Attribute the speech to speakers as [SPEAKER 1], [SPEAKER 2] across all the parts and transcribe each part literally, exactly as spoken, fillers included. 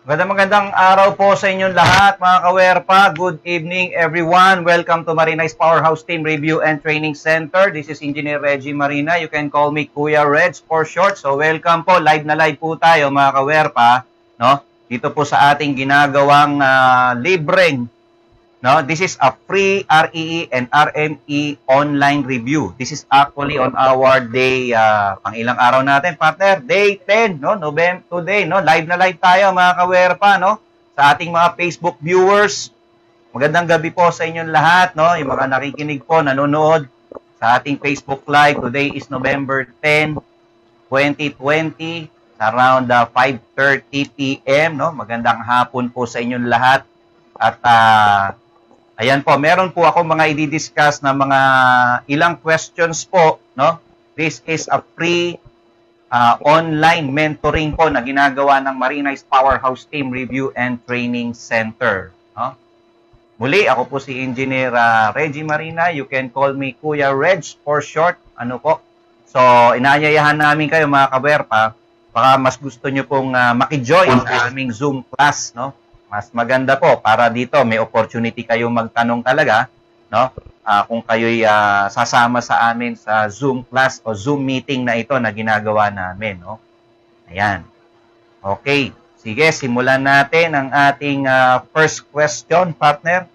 [SPEAKER 1] Magandang magandang araw po sa inyong lahat, mga kawerpa. Good evening, everyone. Welcome to Marinay's Powerhouse Team Review and Training Center. This is Engineer Reggie Marina. You can call me Kuya Reg for short. So, welcome po. Live na live po tayo, mga kawerpa. No? Dito po sa ating ginagawang uh, libreng. No? This is a free R E E and R M E online review. This is actually on our day, uh, pang ilang araw natin, partner? Day ten, no? November, today, no? Live na live tayo, mga kawerpa, no? Sa ating mga Facebook viewers. Magandang gabi po sa inyong lahat, no? Yung mga nakikinig po, nanonood sa ating Facebook Live. Today is November tenth, twenty twenty, around uh, five thirty p m, no? Magandang hapon po sa inyong lahat. At, uh, ayan po, meron po ako mga i-discuss na mga ilang questions po, no? This is a free uh, online mentoring po na ginagawa ng Marinay's Powerhouse Team Review and Training Center, no? Muli, ako po si Engineer uh, Reggie Marina. You can call me Kuya Reg for short. Ano po? So, inaanyayahan namin kayo, mga kawerpa, baka mas gusto nyo pong uh, makijoin sa aming Zoom class, no? Mas maganda po para dito may opportunity kayong magtanong talaga, no? Uh, kung kayo'y uh, sasama sa amin sa Zoom class o Zoom meeting na ito na ginagawa namin, no? Ayan. Okay. Sige, simulan natin ang ating uh, first question, partner.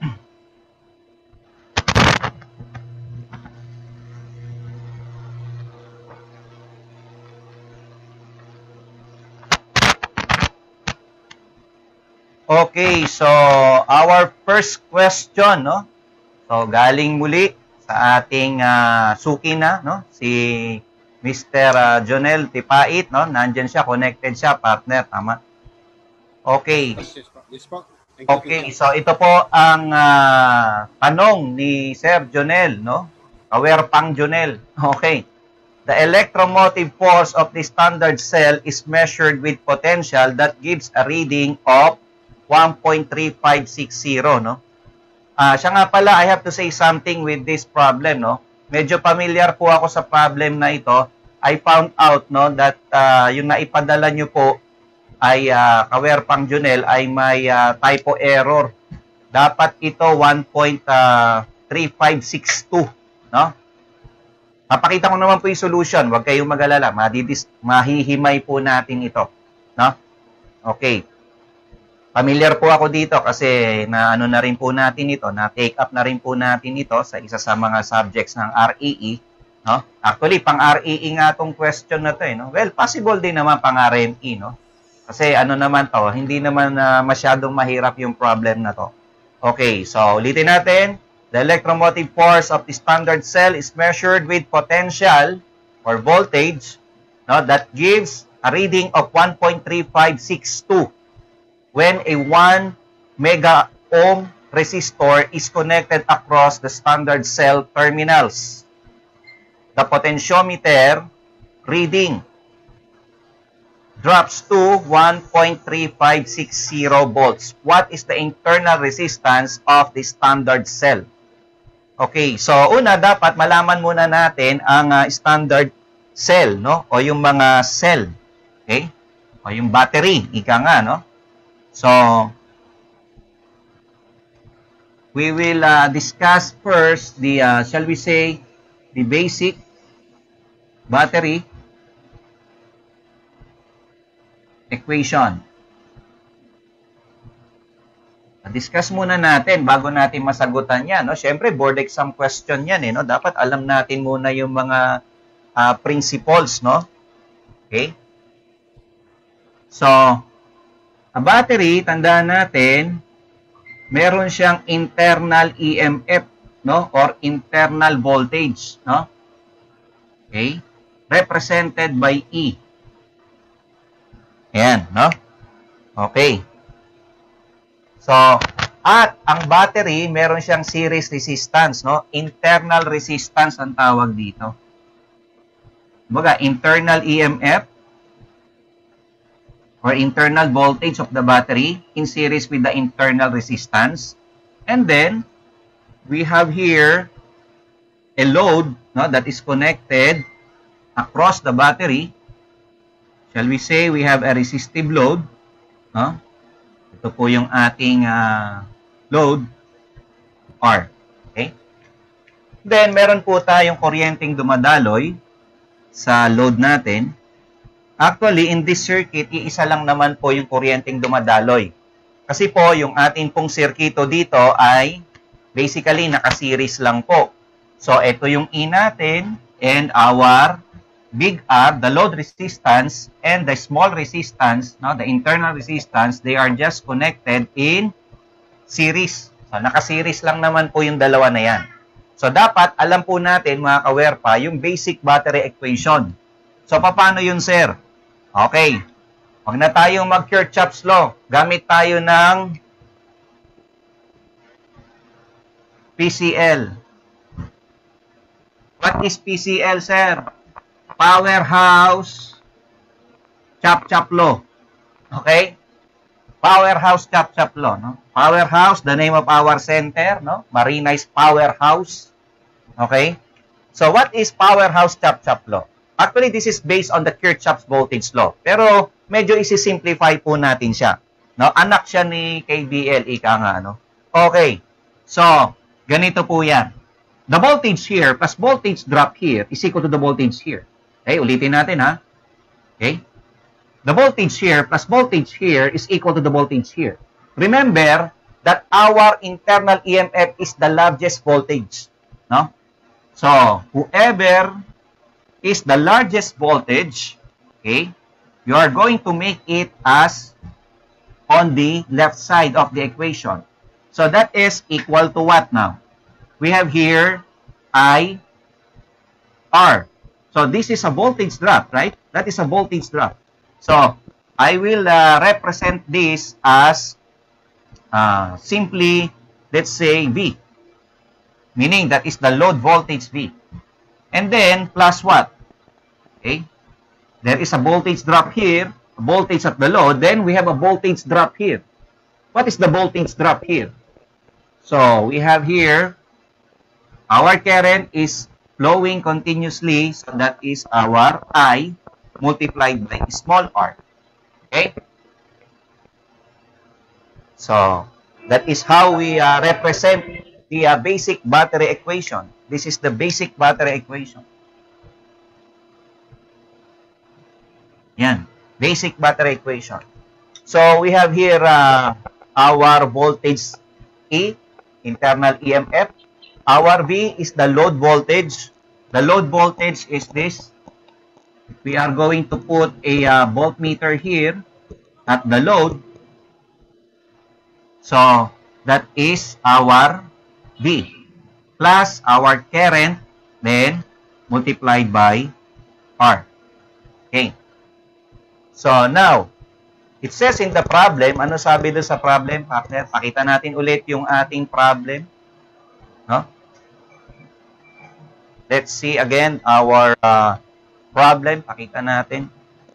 [SPEAKER 1] Okay, so our first question, no? So galing muli sa ating uh, suki na, no? Si Mister Uh, Jonel Tipait, no? Nandiyan siya, connected siya, partner, tama? Okay. Okay, so ito po ang uh, tanong ni Sir Jonel, no? Kawerpang Jonel. Okay. The electromotive force of the standard cell is measured with potential that gives a reading of one point three five six zero, no? Ah, uh, siya nga pala, I have to say something with this problem, no? Medyo familiar po ako sa problem na ito. I found out, no, that uh, yung naipadala nyo po ay uh, kawerpang Junel ay may uh, typo error. Dapat ito one point three five six two, no? Papakita ko naman po yung solution. Huwag kayong mag-alala. Madidis mahihimay po natin ito, no? Okay. Familiar po ako dito kasi na ano na rin po natin ito, na take up na rin po natin ito sa isa sa mga subjects ng R E E, no? Actually, pang R E E nga tong question na to, eh, no? Well, possible din naman pang R M E, no? Kasi ano naman to, hindi naman uh, masyadong mahirap yung problem na to. Okay, so ulitin natin. The electromotive force of the standard cell is measured with potential or voltage, no, that gives a reading of one point three five six two. When a one mega ohm resistor is connected across the standard cell terminals. The potentiometer reading drops to one point three five six zero volts. What is the internal resistance of the standard cell? Okay, so una dapat malaman muna natin ang uh, standard cell, no? O yung mga cell. Okay? O yung battery, ika nga, no? So, we will uh, discuss first the, uh, shall we say, the basic battery equation. Discuss muna natin bago natin masagutan yan, no? Siyempre, board exam question yan, eh, no? Dapat alam natin muna yung mga uh, principles, no? Okay? So, a battery, tandaan natin, meron siyang internal E M F, no? Or internal voltage, no? Okay? Represented by E. Ayan, no? Okay. So, at ang battery, meron siyang series resistance, no? Internal resistance ang tawag dito. Baga, internal E M F or internal voltage of the battery in series with the internal resistance. And then, we have here a load, no, that is connected across the battery. Shall we say we have a resistive load, No? Ito po yung ating uh, load R. Okay? Then, meron po tayong kuryenteng dumadaloy sa load natin. Actually, in this circuit, iisa lang naman po yung kuryenteng dumadaloy. Kasi po, yung ating pong sirkito dito ay basically naka-series lang po. So, ito yung E natin and our big R, the load resistance, and the small resistance, no, the internal resistance, they are just connected in series. So, naka-series lang naman po yung dalawa na yan. So, dapat alam po natin, mga kawerpa, yung basic battery equation. So, paano yun, sir? Okay. Huwag na tayong mag-Kirchhoff's law. Gamit tayo ng P C L. What is P C L, sir? Powerhouse Chop-Chop law. Okay? Powerhouse Chop-Chop law, no? Powerhouse, the name of our center, no? Marina's Powerhouse. Okay? So, what is Powerhouse Chop-Chop law? Actually, this is based on the Kirchhoff's voltage law. Pero, medyo isi-simplify po natin siya. No? Anak siya ni K B L, ika nga, no? Okay. So, ganito po yan. The voltage here plus voltage drop here is equal to the voltage here. Okay, ulitin natin, ha? Okay? The voltage here plus voltage here is equal to the voltage here. Remember that our internal E M F is the largest voltage. No? So, whoever is the largest voltage, okay, you are going to make it as on the left side of the equation. So, that is equal to what now? We have here I R. So, this is a voltage drop, right? That is a voltage drop. So, I will uh, represent this as uh, simply, let's say, V. Meaning, that is the load voltage V. And then, plus what? Okay? There is a voltage drop here, a voltage at the load. Then, we have a voltage drop here. What is the voltage drop here? So, we have here, our current is flowing continuously. So, that is our I multiplied by small r. Okay? So, that is how we uh, represent the uh, basic battery equation. This is the basic battery equation. Yan. Basic battery equation. So, we have here uh, our voltage E, internal E M F. Our V is the load voltage. The load voltage is this. We are going to put a uh, voltmeter here at the load. So, that is our V plus our current, then multiplied by R. Okay. So, now, it says in the problem, ano sabi doon sa problem, partner? Pakita natin ulit yung ating problem. No? Let's see again our uh, problem. Pakita natin.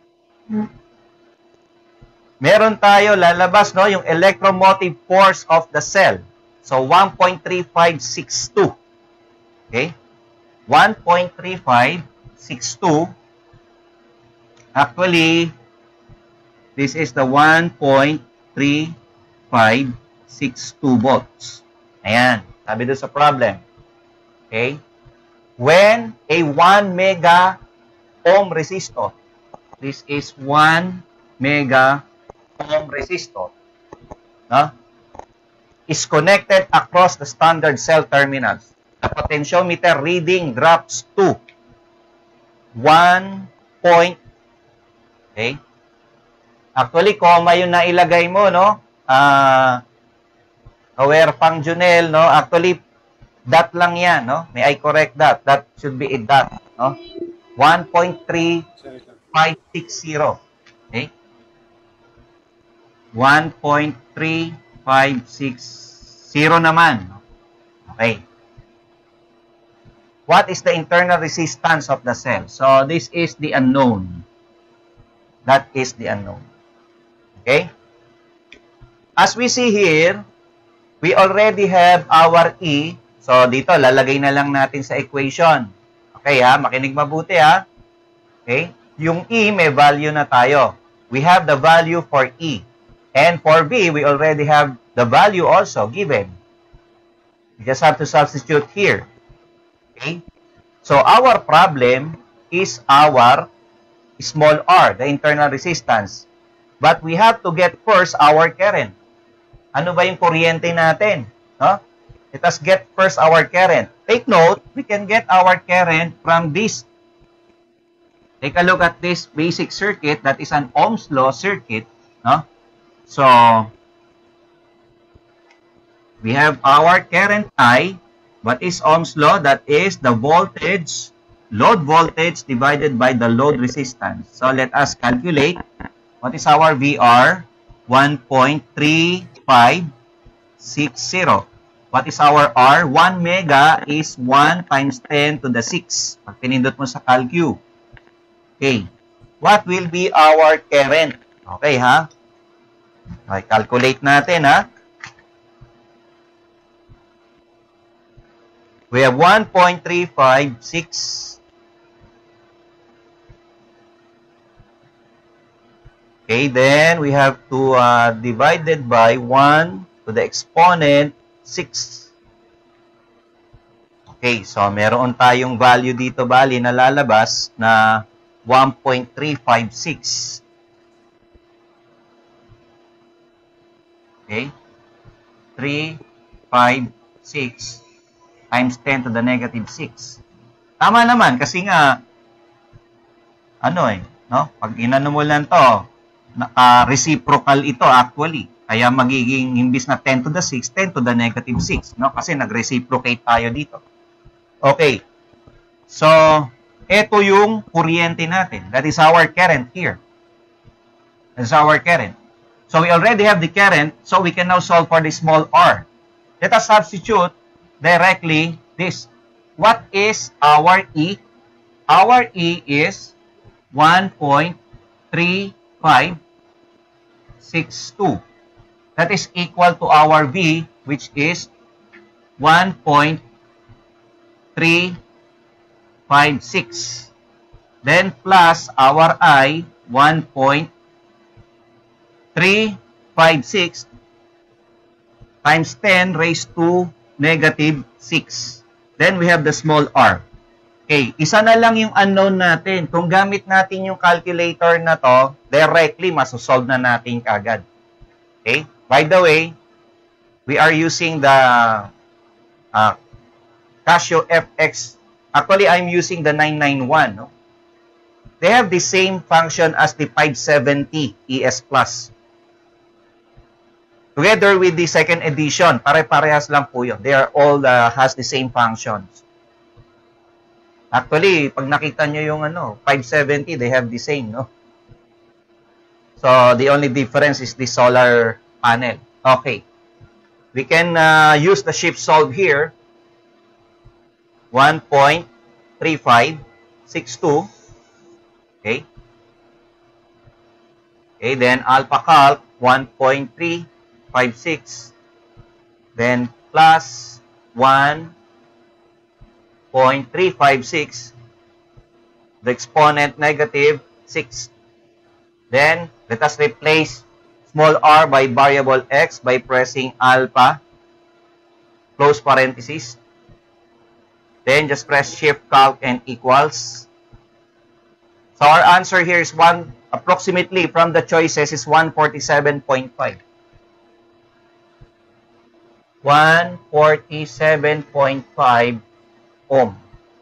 [SPEAKER 1] Meron tayo, lalabas, no, yung electromotive force of the cell. So, one point three five six two. Okay? one point three five six two. Actually, this is the one point three five six two volts. Ayan. Sabi doon sa problem. Okay? When a one mega ohm resistor, this is one mega ohm resistor, no, is connected across the standard cell terminals, the potentiometer reading drops to one point. Okay? Actually, comma yung nailagay mo, no? Ah, uh, aware pang Junel, no? Actually, dot lang yan, no? May I correct that? That should be a dot, no? one point three five six zero. Okay? one point three five six zero naman. Okay. What is the internal resistance of the cell? So, this is the unknown. That is the unknown. Okay? As we see here, we already have our E. So, dito, lalagay na lang natin sa equation. Okay, ha? Makinig mabuti, ha? Okay? Yung E, may value na tayo. We have the value for E. And for V, we already have the value also given. We just have to substitute here. Okay? So our problem is our small r, the internal resistance. But we have to get first our current. Ano ba yung kuryente natin? No? Let us get first our current. Take note, we can get our current from this. Take a look at this basic circuit that is an Ohm's law circuit. No? So, we have our current I. What is Ohm's law? That is the voltage, load voltage divided by the load resistance. So, let us calculate. What is our V R? one point three five six zero. What is our R? one mega is one times ten to the six. Pag pinindot mo sa calcu. Okay. What will be our current? Okay, ha? Okay, calculate natin, ha? We have one point three five six. Okay, then we have to uh, divide it by one to the exponent six. Okay, so meron tayong value dito, bali, na lalabas na one point three five six. Okay, three five six times ten to the negative six. Tama naman, kasi nga, ano eh, no? Pag inano mo lang to, naka-reciprocal ito actually. Kaya magiging, imbis na ten to the six, ten to the negative six. No? Kasi nag-reciprocate tayo dito. Okay. So, ito yung kuryente natin. That is our current here. That is our current. So, we already have the current, so we can now solve for the small r. Let us substitute directly this. What is our E? Our E is one point three five six two. That is equal to our V, which is one point three five six. Then plus our I, one point three five six times ten raised to negative six. Then we have the small r. Okay, isa na lang yung unknown natin. Kung gamit natin yung calculator na to, directly masosolve na natin kagad. Okay? By the way, we are using the uh, Casio F X. Actually, I'm using the nine ninety-one. No? They have the same function as the five seventy E S Plus. Together with the second edition, pare-parehas lang po yun. They are all uh, has the same functions. Actually, pag nakita nyo yung ano, five seventy, they have the same, no? So, the only difference is the solar panel. Okay. We can uh, use the shift solve here. one point three five six two. Okay. Okay, then alpha calc, one point three five six. Then plus one point three five six, the exponent negative six. Then, let us replace small r by variable x by pressing alpha, close parenthesis. Then, just press shift calc and equals. So, our answer here is one, approximately from the choices is one forty-seven point five. one forty-seven point five ohm.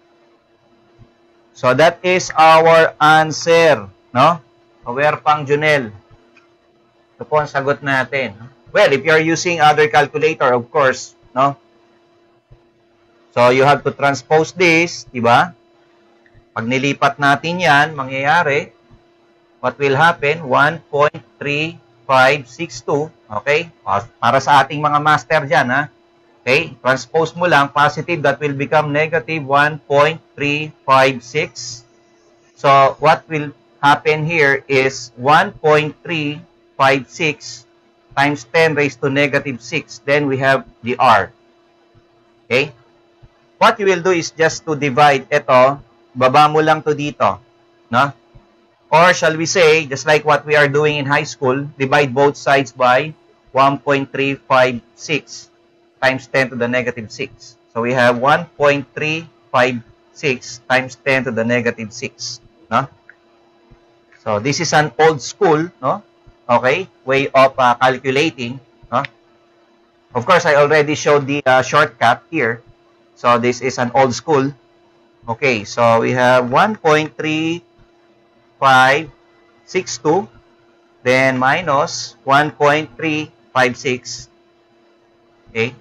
[SPEAKER 1] So, that is our answer. No? Aware pang Junel. Ito po ang sagot natin. Well, if you are using other calculator, of course, no? So, you have to transpose this, di ba? Pag nilipat natin yan, mangyayari, what will happen? one point three five six two, okay? Para sa ating mga master dyan, ha? Okay, transpose mo lang, positive, that will become negative one point three five six. So, what will happen here is one point three five six times ten raised to negative six. Then we have the R. Okay? What you will do is just to divide ito, baba mo lang to dito. No? Or shall we say, just like what we are doing in high school, divide both sides by one point three five six times ten to the negative six. So we have one point three five six times ten to the negative six. No? So this is an old school, no? Okay, way of uh, calculating. No? Of course, I already showed the uh, shortcut here. So this is an old school. Okay, so we have one point three five six two, then minus one point three five six. Okay.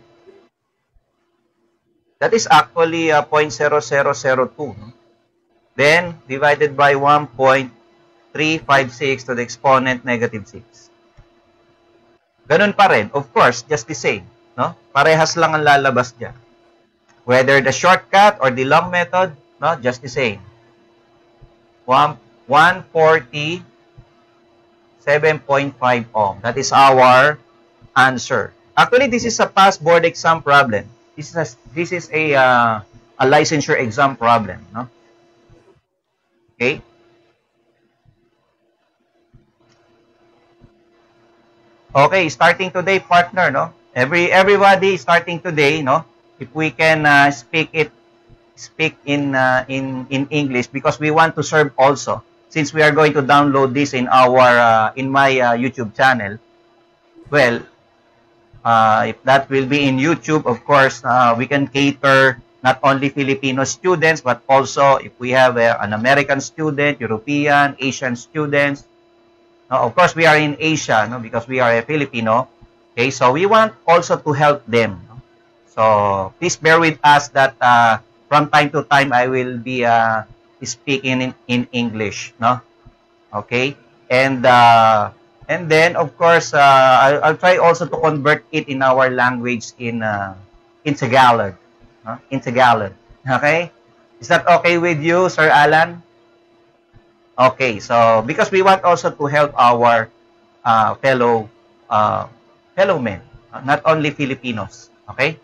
[SPEAKER 1] That is actually uh, zero point zero zero zero two. No? Then divided by one point three five six to the exponent negative six. Ganun pa rin. Of course, just the same. No? Parehas lang ang lalabas dyan. Whether the shortcut or the long method, no? Just the same. one forty, seven point five ohm. That is our answer. Actually, this is a past board exam problem. This is a, this is a, uh, a licensure exam problem. No? Okay? Okay, starting today, partner, no? Every everybody starting today, no? If we can uh, speak it, speak in uh, in in English, because we want to serve also. Since we are going to download this in our uh, in my uh, YouTube channel, well, uh, if that will be in YouTube, of course, uh, we can cater not only Filipino students, but also if we have uh, an American student, European, Asian students. Uh, of course, we are in Asia, no, because we are a Filipino. Okay, so we want also to help them. No? So please bear with us that uh, from time to time I will be uh, speaking in, in English, no? Okay? And uh, and then, of course, uh, I'll, I'll try also to convert it in our language in uh, in Tagalog. No? In Tagalog. Okay? Is that okay with you, Sir Alan? Okay, so because we want also to help our uh, fellow uh, fellow men, uh, not only Filipinos. Okay?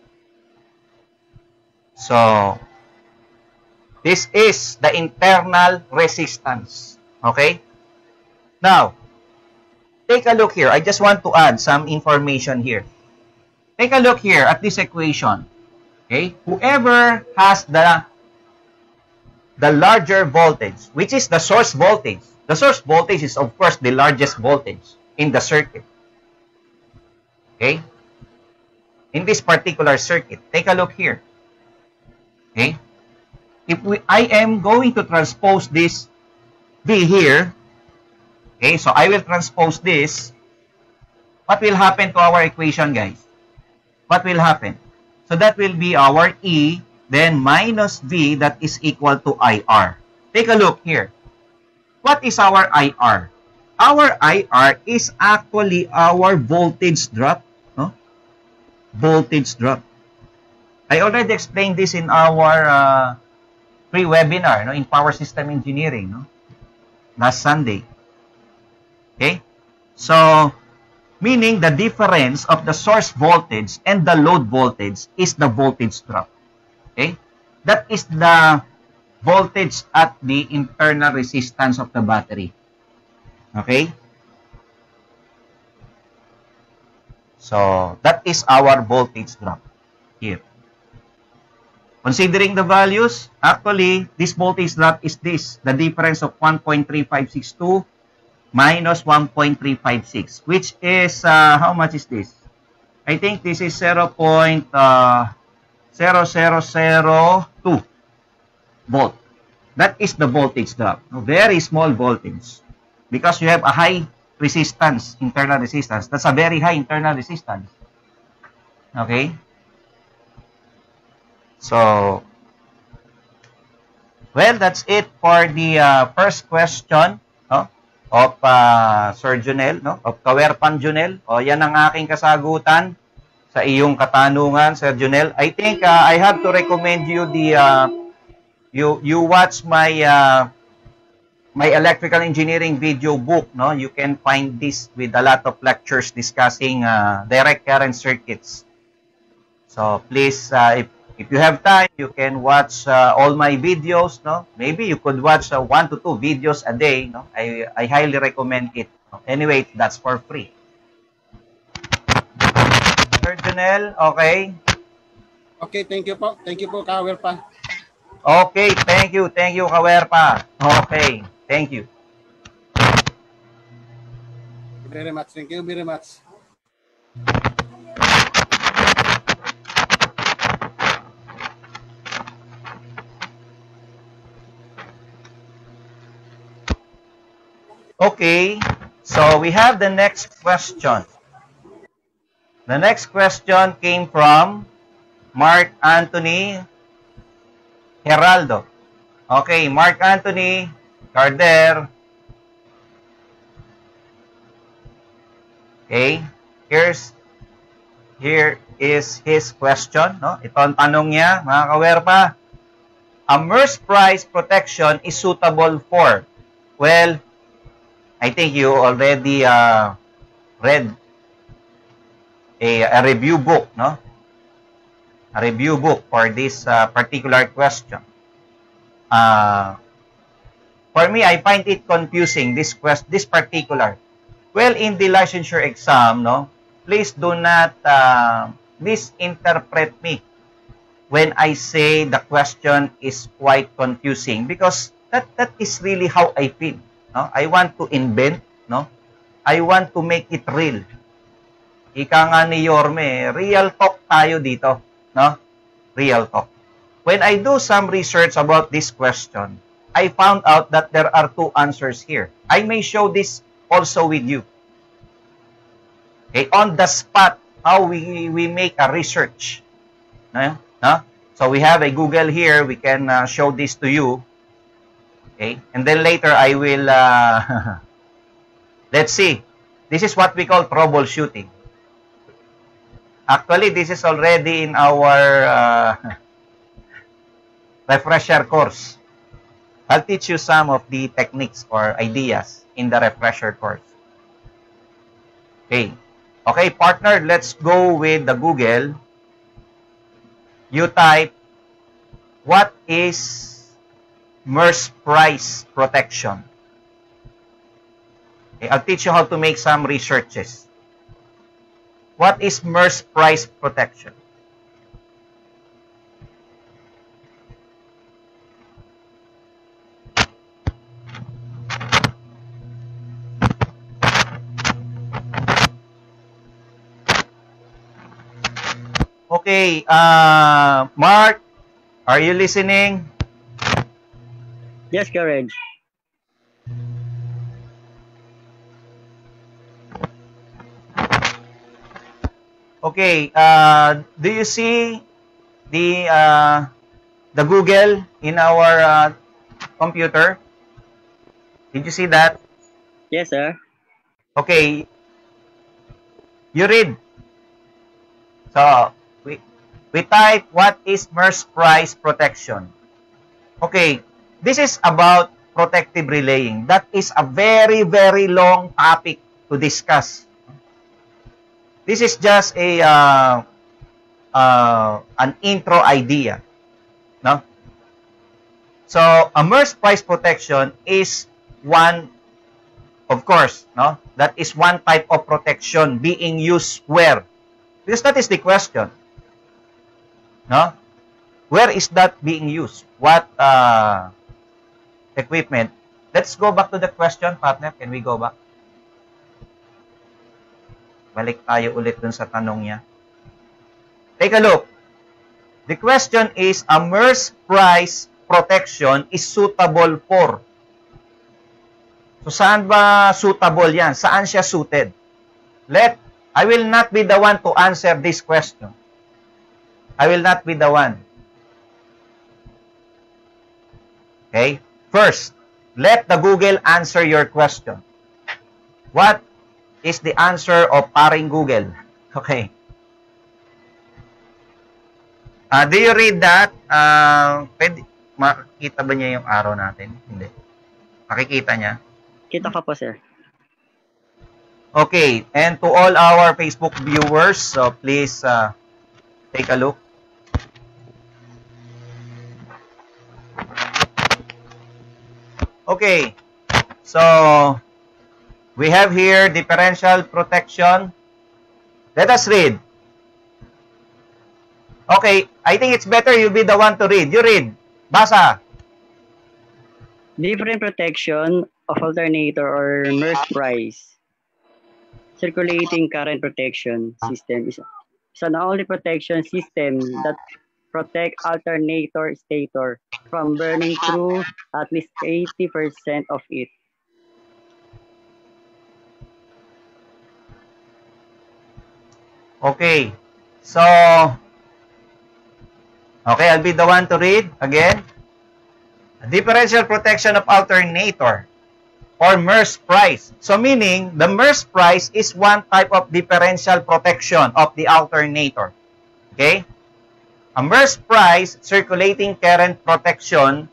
[SPEAKER 1] So, this is the internal resistance. Okay? Now, take a look here. I just want to add some information here. Take a look here at this equation. Okay? Whoever has the the larger voltage, which is the source voltage. The source voltage is, of course, the largest voltage in the circuit. Okay? In this particular circuit, take a look here. Okay? If we, I am going to transpose this V here, okay, so I will transpose this, what will happen to our equation, guys? What will happen? So that will be our E, then minus V, that is equal to I R. Take a look here. What is our I R? Our I R is actually our voltage drop. No? Voltage drop. I already explained this in our uh, pre-webinar, no, in Power System Engineering, no, last Sunday. Okay? So, meaning the difference of the source voltage and the load voltage is the voltage drop. Okay? That is the voltage at the internal resistance of the battery. Okay? So, that is our voltage drop here. Considering the values, actually, this voltage drop is this, the difference of one point three five six two minus one point three five six, which is, uh, how much is this? I think this is zero point zero zero zero two volt. That is the voltage drop. Very small voltage. Because you have a high resistance, internal resistance. That's a very high internal resistance. Okay? So, well, that's it for the uh, first question, no, of uh, Sir Junel, no, of Kawerpan Junel. O, yan ang aking kasagutan sa iyong katanungan, Sir Junel. I think uh, I have to recommend you the uh, you you watch my uh, my electrical engineering video book, no. You can find this with a lot of lectures discussing uh, direct current circuits. So please, uh, if if you have time, you can watch uh, all my videos, no? Maybe you could watch uh, one to two videos a day, no? I, I highly recommend it. Anyway, that's for free. Sir Jonel, okay?
[SPEAKER 2] Okay, thank you po. Thank you po, Kawerpa.
[SPEAKER 1] Okay, thank you. Thank you, Kawerpa. Okay, thank you.
[SPEAKER 2] Thank you very much. Thank you very much.
[SPEAKER 1] Okay, so we have the next question. The next question came from Mark Anthony Geraldo. Okay, Mark Anthony Carder. Okay, here's here is his question, no? Ito ang tanong niya, mga kawerpa. A MERS price protection is suitable for? Well, I think you already uh, read a, a review book, no? A review book for this uh, particular question. Uh, for me, I find it confusing, this quest, this particular. Well, in the licensure exam, no, please do not uh, misinterpret me when I say the question is quite confusing, because that, that is really how I feel. No? I want to invent, no? I want to make it real. Ika nga ni Yorme, real talk tayo dito, no? Real talk. When I do some research about this question, I found out that there are two answers here. I may show this also with you. Okay, on the spot, how we, we make a research. No? No? So we have a Google here, we can uh, show this to you. Okay, and then later I will, uh, let's see. This is what we call troubleshooting. Actually, this is already in our uh, refresher course. I'll teach you some of the techniques or ideas in the refresher course. Okay. Okay, partner, let's go with the Google. You type, what is MERS price protection? Okay, I'll teach you how to make some researches. What is MERS price protection? Okay, uh, Mark, are you listening?
[SPEAKER 3] Yes, Courage.
[SPEAKER 1] Okay, uh, do you see the uh, the Google in our uh, computer? Did you see that?
[SPEAKER 3] Yes, sir.
[SPEAKER 1] Okay, you read. So, we, we type, what is MERS price protection? Okay, this is about protective relaying. That is a very, very long topic to discuss. This is just a uh, uh, an intro idea, no? So, a MERS price protection is one, of course, no? That is one type of protection being used where? Because that is the question, no? Where is that being used? What uh, equipment? Let's go back to the question, partner. Can we go back? Balik tayo ulit dun sa tanong niya. Take a look. The question is, a MERS price protection is suitable for? So, saan ba suitable yan? Saan siya suited? Let, I will not be the one to answer this question. I will not be the one. Okay? First, let the Google answer your question. What is the answer of paring Google? Okay. Uh, do you read that? Uh, pwede, makikita ba niya yung arrow natin? Hindi. Makikita niya?
[SPEAKER 3] Kita ka po, sir.
[SPEAKER 1] Okay. And to all our Facebook viewers, so please uh, take a look. Okay. So, we have here differential protection. Let us read. Okay, I think it's better you be the one to read. You read. Basa.
[SPEAKER 3] Different protection of alternator or merge price. Circulating current protection system is, is an only protection system that protect alternator stator from burning through at least eighty percent of it.
[SPEAKER 1] Okay. So, okay, I'll be the one to read again. Differential protection of alternator or merge price. So, meaning, the merge price is one type of differential protection of the alternator. Okay? A merge price circulating current protection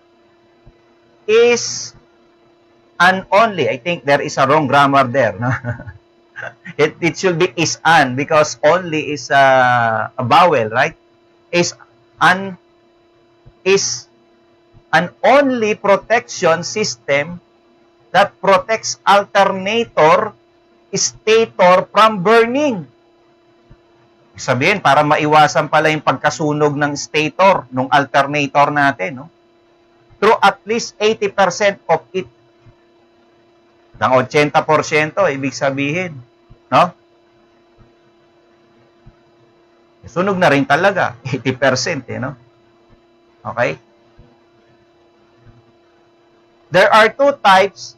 [SPEAKER 1] is an only. I think there is a wrong grammar there. No? it, it should be is an because only is a, a vowel, right? Is an is an only protection system that protects alternator stator from burning. Sabihin, para maiwasan pala yung pagkasunog ng stator, ng alternator natin, no? Through at least eighty percent of it. Ng eighty percent, ibig sabihin, no? Sunog na rin talaga, eighty percent, eh, no? Okay? There are two types.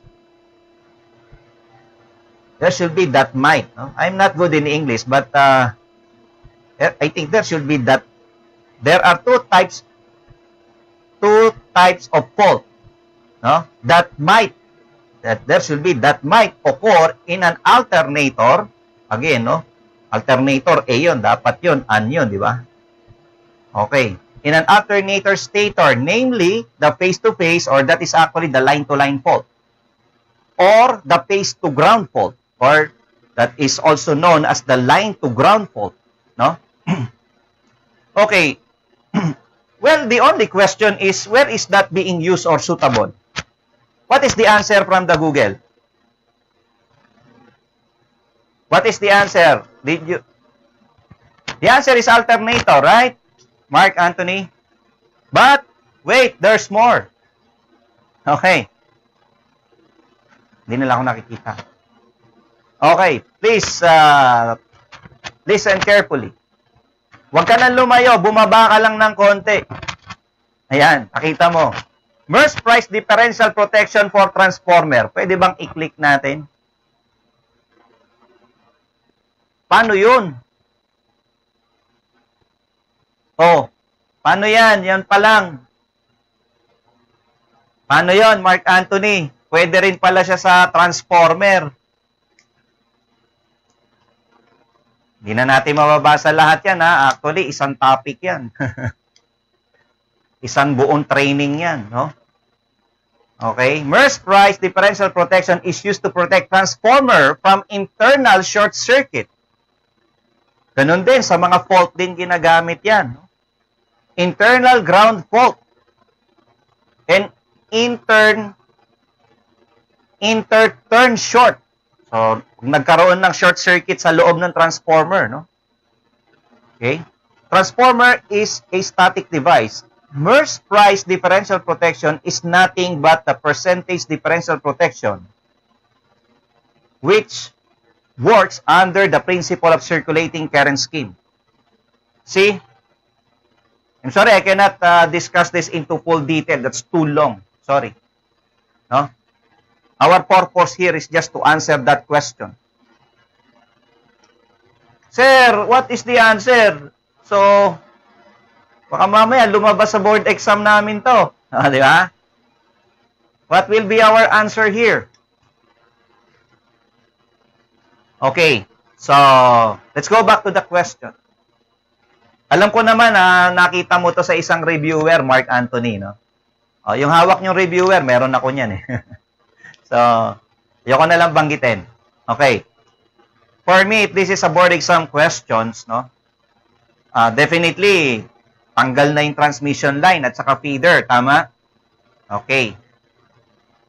[SPEAKER 1] There should be that might, no? I'm not good in English, but uh, I think there should be that. There are two types, two types of fault, no? That might, that there should be that might occur in an alternator. Again, no? Alternator A yun, dapat yun, an yun, di ba? Okay. In an alternator stator, namely the face-to-face, or that is actually the line-to-line fault, or the face-to-ground fault, or that is also known as the line-to-ground fault, no? Okay. Well, the only question is, where is that being used or suitable? What is the answer from the Google? What is the answer? Did you? The answer is alternator, right? Mark Anthony? But, wait, there's more. Okay. Hindi nila ako nakikita. Okay, please, uh, listen carefully. Huwag ka nang lumayo, bumaba ka lang ng konti. Ayan, nakita mo. Merge price differential protection for transformer. Pwede bang i-click natin? Paano yun? Oh, paano yan? Yan pa lang. Paano yon, Mark Anthony? Pwede rin pala siya sa transformer. Hindi na natin mababasa lahat yan, ha? Actually, isang topic yan. Isang buong training yan, no? Okay? Merge price differential protection is used to protect transformer from internal short circuit. Ganun din, sa mga fault din ginagamit yan. No? Internal ground fault. And intern, inter-turn short. So, kung nagkaroon ng short circuit sa loob ng transformer, no? Okay? Transformer is a static device. Merge price differential protection is nothing but the percentage differential protection, which works under the principle of circulating current scheme. See? I'm sorry, I cannot uh, discuss this into full detail. That's too long. Sorry. No? Our purpose here is just to answer that question. Sir, what is the answer? So, baka mamaya lumabas sa board exam namin to. Ah, di ba? What will be our answer here? Okay. So, let's go back to the question. Alam ko naman na nakita mo to sa isang reviewer, Mark Anthony, no? Oh, yung hawak niyong reviewer, meron ako niyan eh. So, ayoko na lang banggitin. Okay. For me, if this is a board exam questions, no? Uh, definitely, tanggal na yung transmission line at saka feeder. Tama? Okay.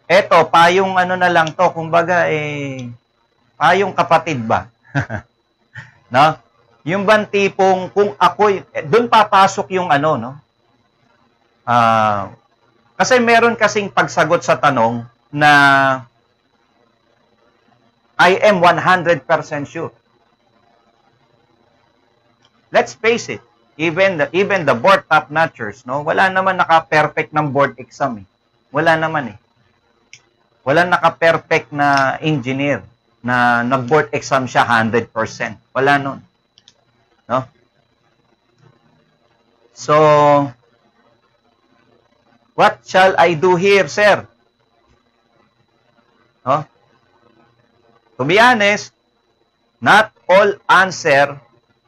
[SPEAKER 1] eto, payong ano na lang to, kumbaga, eh, payong kapatid ba? No? Yung bang tipong, kung ako'y, eh, doon papasok yung ano, no? Ah, kasi meron kasing pagsagot sa tanong na I am one hundred percent sure. Let's face it, even the even the board top notchers, no, wala naman naka-perfect ng board exam eh. Wala naman eh. Wala naka-perfect na engineer na nag-board exam siya one hundred percent. Wala nun. No? So, what shall I do here, sir? No? To be honest, not all answer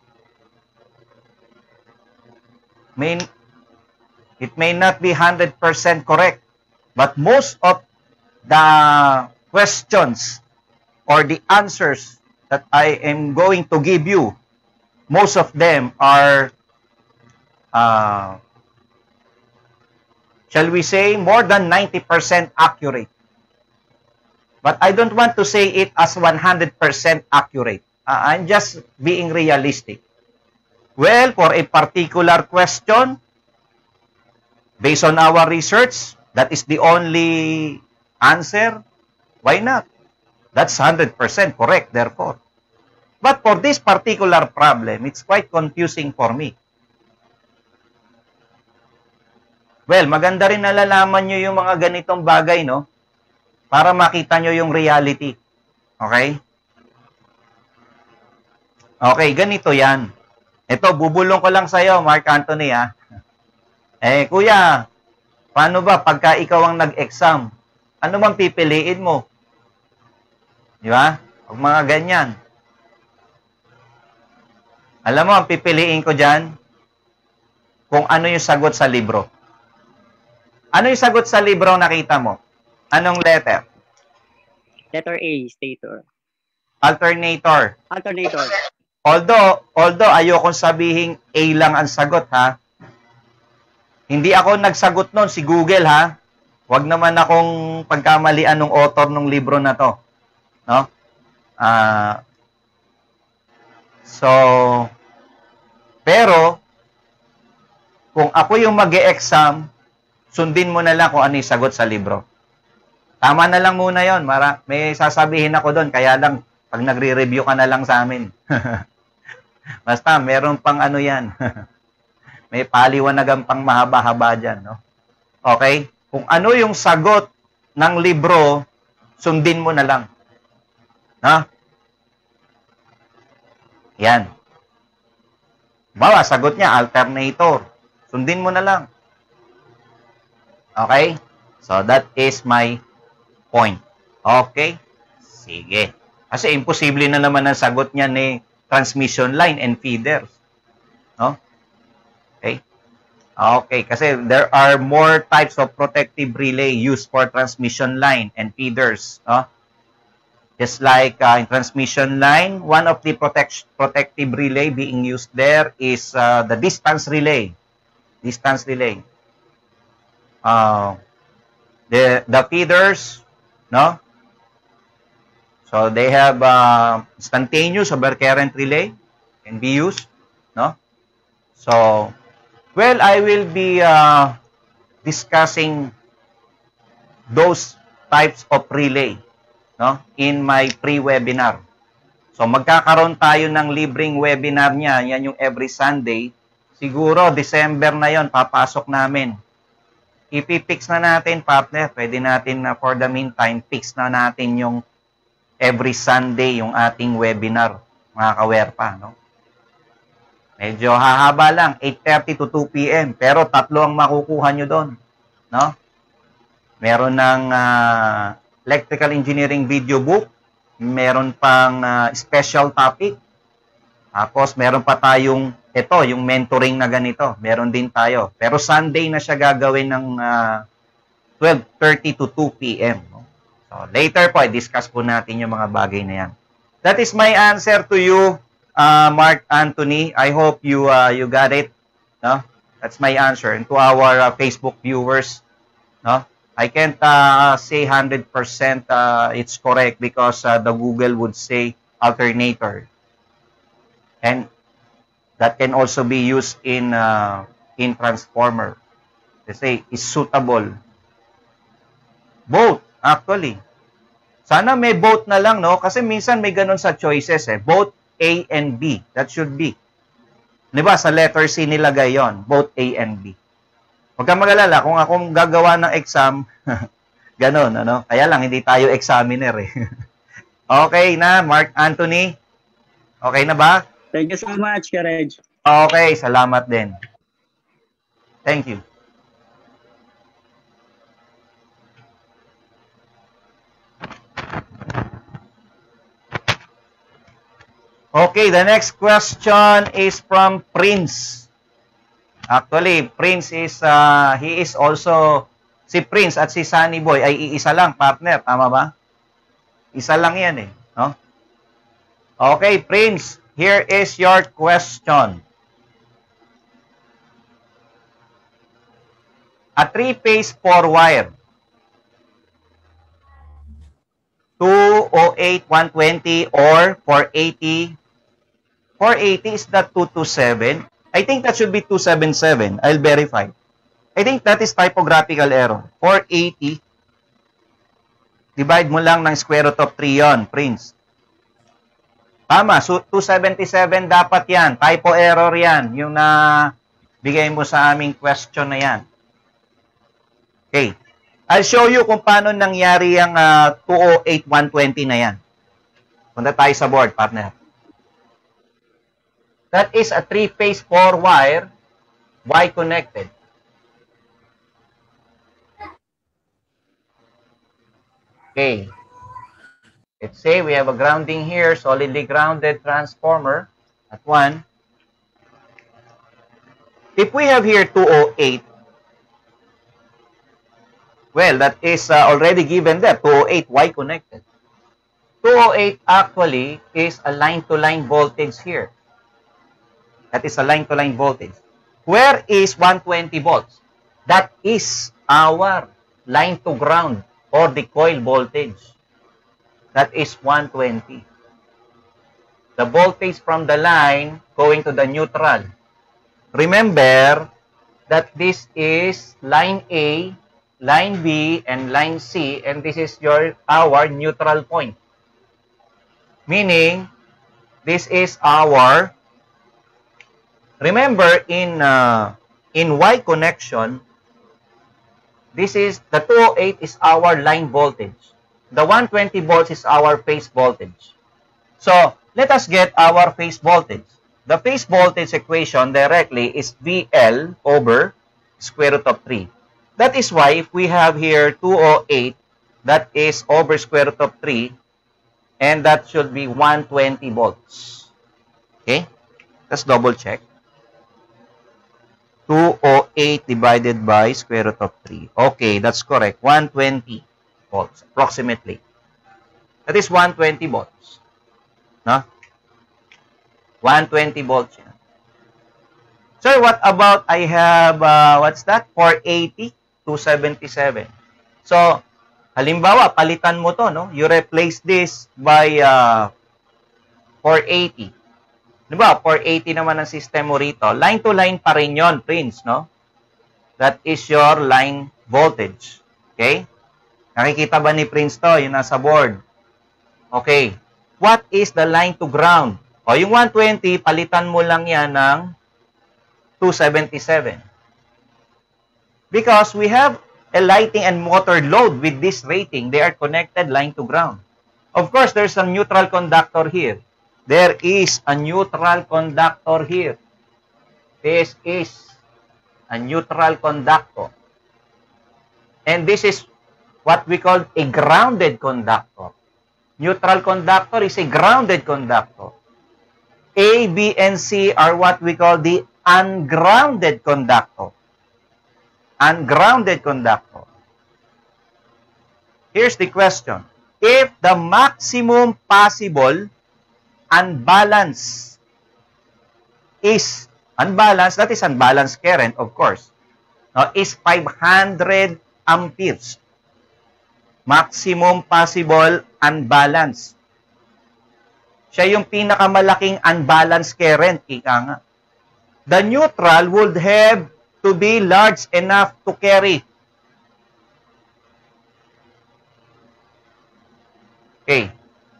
[SPEAKER 1] may it may not be one hundred percent correct, but most of the questions or the answers that I am going to give you, most of them are, uh, shall we say, more than ninety percent accurate. But I don't want to say it as one hundred percent accurate. Uh, I'm just being realistic. Well, for a particular question, based on our research, that is the only answer, why not? That's one hundred percent correct, therefore. But for this particular problem, it's quite confusing for me. Well, maganda rin nalalaman nyo yung mga ganitong bagay, no? Para makita nyo yung reality. Okay? Okay, ganito yan. Ito, bubulong ko lang sa'yo, Mark Anthony, ha? Eh, kuya, paano ba pagka ikaw ang nag-exam? Ano bang pipiliin mo? Di ba? Huwag mga ganyan. Alam mo, ang pipiliin ko dyan, kung ano yung sagot sa libro. Ano yung sagot sa libro nakita mo? Anong letter?
[SPEAKER 3] Letter A, stator.
[SPEAKER 1] Alternator.
[SPEAKER 3] Alternator.
[SPEAKER 1] Although, although ayokong sabihin A lang ang sagot, ha? Hindi ako nagsagot nun, si Google, ha? Huwag naman akong pagkamalian ng author ng libro na to. No? Ah... Uh, So, pero, kung ako yung mag-e-exam, sundin mo na lang kung ano yung sagot sa libro. Tama na lang muna yon. Mara, may sasabihin ako doon, kaya lang, pag nagre-review ka na lang sa amin. Basta, meron pang ano yan. May paliwanagan pang mahaba-haba dyan. No? Okay? Kung ano yung sagot ng libro, sundin mo na lang. Ha? Yan. Bawa, sagot niya, alternator. Sundin mo na lang. Okay? So, that is my point. Okay? Sige. Kasi imposible na naman ang sagot niya ni transmission line and feeders. No? Okay? Okay. Kasi there are more types of protective relay used for transmission line and feeders. No? Just like uh, in transmission line, one of the protect protective relay being used there is uh, the distance relay. Distance relay. Uh, the the feeders, no? So they have uh, instantaneous overcurrent relay can be used, no? So, well, I will be uh, discussing those types of relay. No? In my pre-webinar. So, magkakaroon tayo ng libreng webinar niya. Yan yung every Sunday. Siguro, December na yon papasok namin. Ipipix na natin, partner. Pwede natin na for the meantime, fix na natin yung every Sunday, yung ating webinar. Mga kawerpa, no? Medyo hahaba lang, eight thirty to two p m Pero tatlo ang makukuha nyo doon. No? Meron ng... Uh, electrical engineering video book, meron pang uh, special topic, tapos meron pa tayong, ito, yung mentoring na ganito, meron din tayo. Pero Sunday na siya gagawin ng uh, twelve thirty to two p m No? So, later po, i-discuss po natin yung mga bagay na yan. That is my answer to you, uh, Mark Anthony. I hope you uh, you got it. No? That's my answer. And to our uh, Facebook viewers, no? I can't uh, say one hundred percent uh, it's correct because uh, the Google would say alternator. And that can also be used in uh, in transformer. They say is suitable. Both, actually. Sana may both na lang, no? Kasi minsan may ganun sa choices, eh. Both A and B. That should be. Di ba? Sa letter C nilagay yon, both A and B. Huwag kang mag-alala, kung akong gagawa ng exam, ganun, ano? Kaya lang, hindi tayo examiner, eh. Okay na, Mark Anthony? Okay na ba?
[SPEAKER 3] Thank you so much, Kareg.
[SPEAKER 1] Okay, salamat din. Thank you. Okay, the next question is from Prince. Actually, Prince is, uh, he is also, si Prince at si Sunny Boy ay iisa lang, partner. Tama ba? Isa lang yan eh. No? Okay, Prince, here is your question. A three-phase four-wire. two oh eight, one twenty, or four eighty. four eighty is that two twenty-seven? I think that should be two seventy-seven. I'll verify. I think that is typographical error. four eighty. Divide mo lang ng square root of three yon, Prince. Tama, so two seventy-seven dapat yan. Typo error yan. Yung na bigay mo sa aming question na yan. Okay. I'll show you kung paano nangyari yung uh, two oh eight, one twenty na yan. Punta tayo sa board, partner. That is a three-phase four-wire Y-connected. Okay. Let's say we have a grounding here, solidly grounded transformer at one. If we have here two oh eight, well, that is uh, already given there, two oh eight Y-connected. two oh eight actually is a line-to-line voltage here. That is a line-to-line voltage. Where is one twenty volts? That is our line-to-ground or the coil voltage. That is one twenty. The voltage from the line going to the neutral. Remember that this is line A, line B, and line C, and this is your our neutral point. Meaning, this is our, remember in uh, in Y connection, this is, the two oh eight is our line voltage. The one twenty volts is our phase voltage. So, let us get our phase voltage. The phase voltage equation directly is V L over square root of three. That is why if we have here two oh eight, that is over square root of three, and that should be one twenty volts. Okay? Let's double check. two oh eight divided by square root of three. Okay, that's correct. one twenty volts, approximately. That is one twenty volts. No? one twenty volts. Yan. Sir, what about I have, uh, what's that? four eighty, two seventy-seven. So, halimbawa, palitan mo to, no? You replace this by uh, four eighty. Diba? four eighty naman ang system mo rito. Line to line pa rin yun, Prince, no? That is your line voltage. Okay? Nakikita ba ni Prince to? Yung nasa board. Okay. What is the line to ground? O, yung one twenty, palitan mo lang yan ng two seventy-seven. Because we have a lighting and motor load with this rating. They are connected line to ground. Of course, there's a neutral conductor here. There is a neutral conductor here. This is a neutral conductor. And this is what we call a grounded conductor. Neutral conductor is a grounded conductor. A, B, and C are what we call the ungrounded conductor. Ungrounded conductor. Here's the question. If the maximum possible unbalance is unbalanced, that is unbalanced current, of course, now, is five hundred amperes. Maximum possible unbalance. Siya yung pinakamalaking unbalanced current, ika nga. The neutral would have to be large enough to carry. Okay.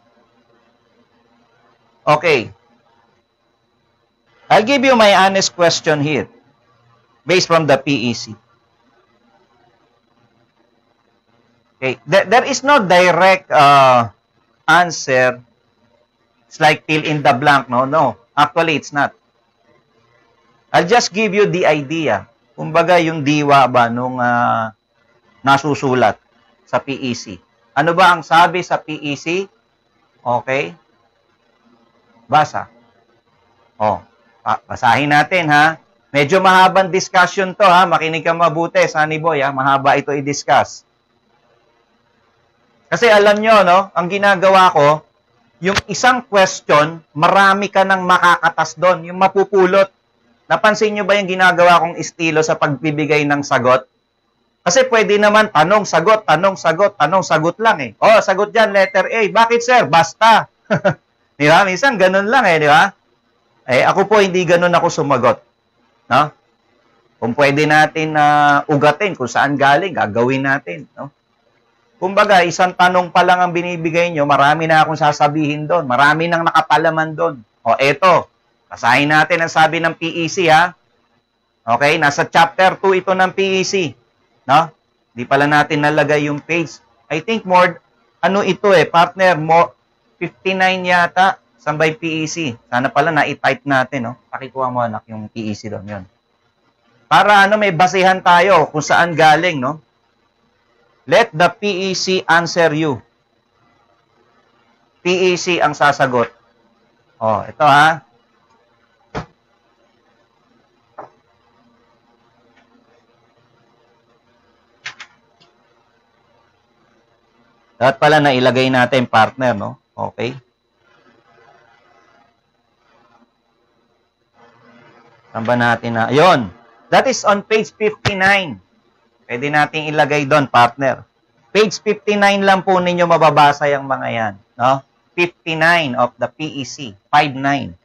[SPEAKER 1] Okay. I'll give you my honest question here, based from the P E C. Okay. There, there is no direct uh, answer. It's like fill in the blank, no? No. Actually, it's not. I'll just give you the idea. Kumbaga, yung diwa ba nung uh, nasusulat sa P E C. Ano ba ang sabi sa P E C? Okay. Basa. Oh, basahin natin ha. Medyo mahabang discussion to ha. Makinig ka mabuti, Sunny Boy ha. Mahaba ito i-discuss. Kasi alam nyo, no, ang ginagawa ko, yung isang question, marami ka nang makakatas doon, yung mapupulot. Napansin nyo ba yung ginagawa kong estilo sa pagbibigay ng sagot? Kasi pwede naman tanong, sagot, tanong, sagot, tanong, sagot lang eh. Oh, sagot dyan, letter A. Bakit sir? Basta. Di ba? Minsan ganun lang eh, di ba? Eh, ako po hindi ganun ako sumagot. No? Kung pwede natin na uh, ugatin kung saan galing, gagawin natin. No? Kumbaga, isang tanong pa lang ang binibigay nyo, marami na akong sasabihin doon. Marami nang nakapalaman doon. O, eto. Basahin natin ang sabi ng P E C, ha? Okay? Nasa chapter two ito ng P E C. No? Di pala natin nalagay yung page. I think more, ano ito eh, partner, more, fifty-nine yata, sambay P E C. Sana pala na-type natin, no? Pakikuha mo, anak, yung P E C doon, yun. Para, ano, may basihan tayo kung saan galing, no? Let the P E C answer you. P E C ang sasagot. Oh, ito ha. Dapat pala na ilagay natin partner, no? Okay. Saan ba natin na? Ayun. That is on page fifty-nine. Pwede nating ilagay doon, partner. Page fifty-nine lang po ninyo mababasa yung mga yan. No? fifty-nine of the P E C. fifty-nine.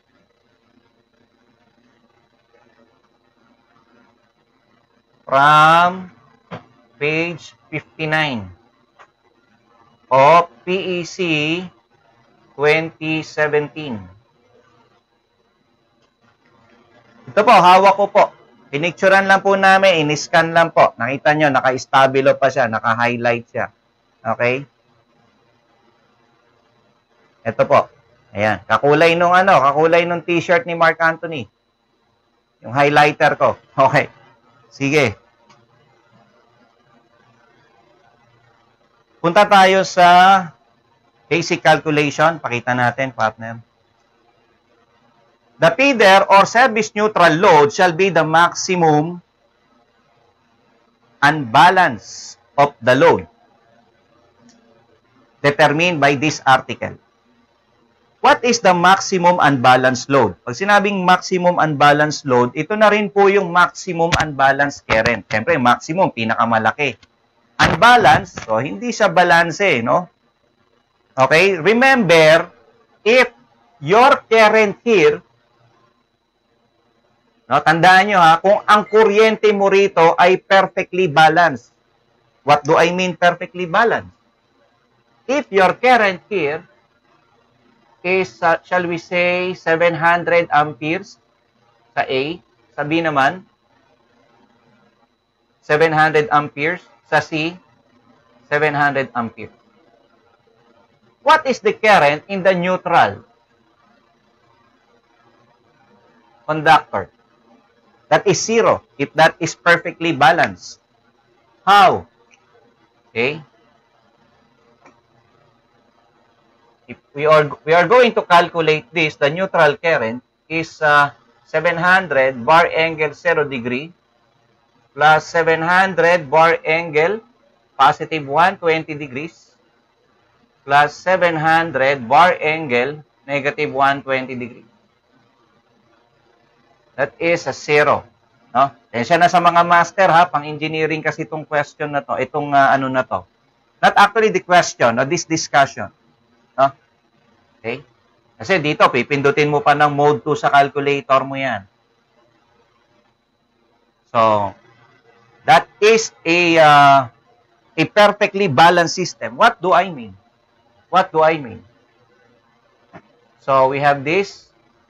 [SPEAKER 1] From page fifty-nine of P E C twenty seventeen. Ito po, hawak ko po. Pinicturean lang po namin, in-scan lang po. Nakita nyo, naka-stabilo pa siya, naka-highlight siya. Okay? Ito po. Ayan. Kakulay nung ano, kakulay nung t-shirt ni Mark Anthony. Yung highlighter ko. Okay. Sige. Punta tayo sa basic calculation. Pakita natin, partner. The feeder or service neutral load shall be the maximum unbalance of the load determined by this article. What is the maximum unbalanced load? Pag sinabing maximum unbalanced load, ito na rin po yung maximum unbalanced current. Siyempre, maximum, pinakamalaki. Unbalanced, so hindi siya balanse, no? Okay? Remember, if your current here, no, tandaan nyo ha, kung ang kuryente mo rito ay perfectly balanced. What do I mean perfectly balanced? If your current here is, uh, shall we say, seven hundred amperes sa A, sa B naman, seven hundred amperes, sa C, seven hundred amperes. What is the current in the neutral conductor? That is zero, if that is perfectly balanced. How? Okay. If we are we are going to calculate this, the neutral current is uh, seven hundred bar angle zero degree plus seven hundred bar angle positive one hundred twenty degrees plus seven hundred bar angle negative one hundred twenty degrees. That is a zero. No? Tensya na sa mga master ha, pang engineering kasi itong question na to, itong uh, ano na to. Not actually the question, no, this discussion. No? Okay? Kasi dito, pipindutin mo pa ng mode two sa calculator mo yan. So, that is a, uh, a perfectly balanced system. What do I mean? What do I mean? So, we have this.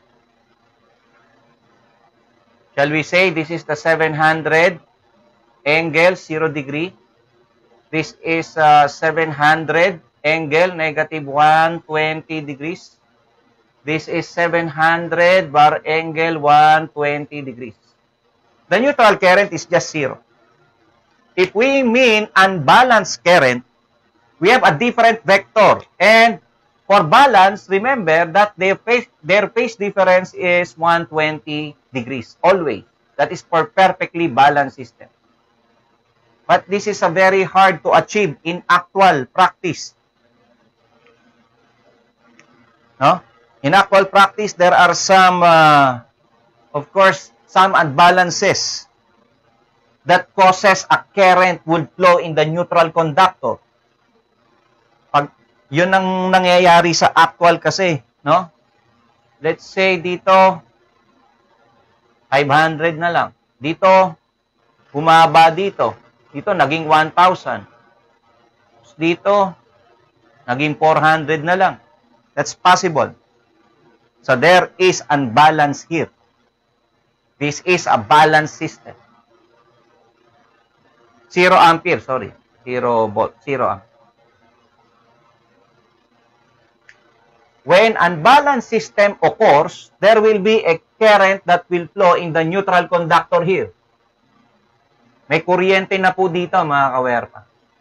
[SPEAKER 1] Shall we say this is the seven hundred angle, zero degree. This is uh, seven hundred angle, negative one hundred twenty degrees. This is seven hundred bar angle, one hundred twenty degrees. The neutral current is just zero. If we mean unbalanced current, we have a different vector. And for balance, remember that their phase, their phase difference is one hundred twenty degrees, always. That is for perfectly balanced system. But this is a very hard to achieve in actual practice. No? In actual practice, there are some, uh, of course, some unbalances that causes a current would flow in the neutral conductor. Pag yun ang nangyayari sa actual kasi, no? Let's say dito, five hundred na lang. Dito, humaba dito. Dito, naging one thousand. Dito, naging four hundred na lang. That's possible. So, there is unbalance here. This is a balanced system. Zero ampere, sorry. Zero volt, zero ampere. When unbalanced system occurs, there will be a current that will flow in the neutral conductor here. May kuryente na po dito, mga kawerpa.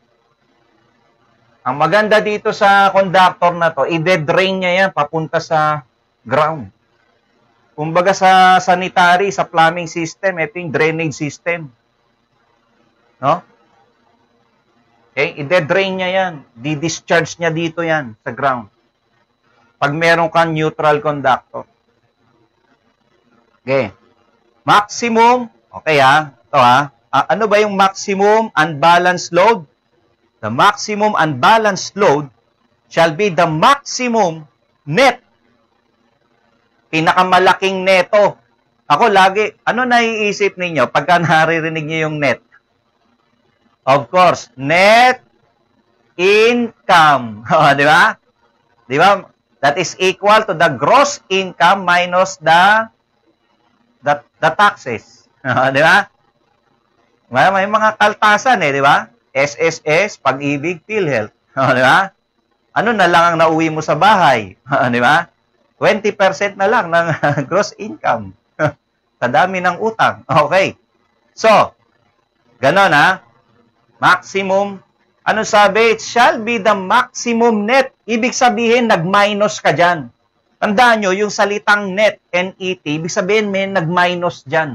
[SPEAKER 1] Ang maganda dito sa conductor na to, i-drain niya yan papunta sa ground. Kumbaga sa sanitary, sa plumbing system, ito yung drainage system. No? Okay, i-drain niya yan. Di-discharge niya dito yan sa ground. Pag meron kang neutral conductor. Okay. Maximum, okay ha, ito ha. Uh, ano ba yung maximum unbalanced load? The maximum unbalanced load shall be the maximum net. Pinakamalaking neto. Ako lagi, ano naiisip ninyo pagka naririnig niyo yung net? Of course, net income. Di ba? Di ba? That is equal to the gross income minus the the, the taxes. Di ba? May mga kaltasan eh, di ba? S S S, Pag-ibig, PhilHealth. Di ba? Ano na lang ang nauwi mo sa bahay? Di ba? twenty percent na lang ng gross income. Sa dami ng utang. Okay. So, ganon ha. Maximum. Ano sabi? It shall be the maximum net. Ibig sabihin, nag-minus ka dyan. Tandaan nyo, yung salitang net, N E T, ibig sabihin may nag-minus dyan.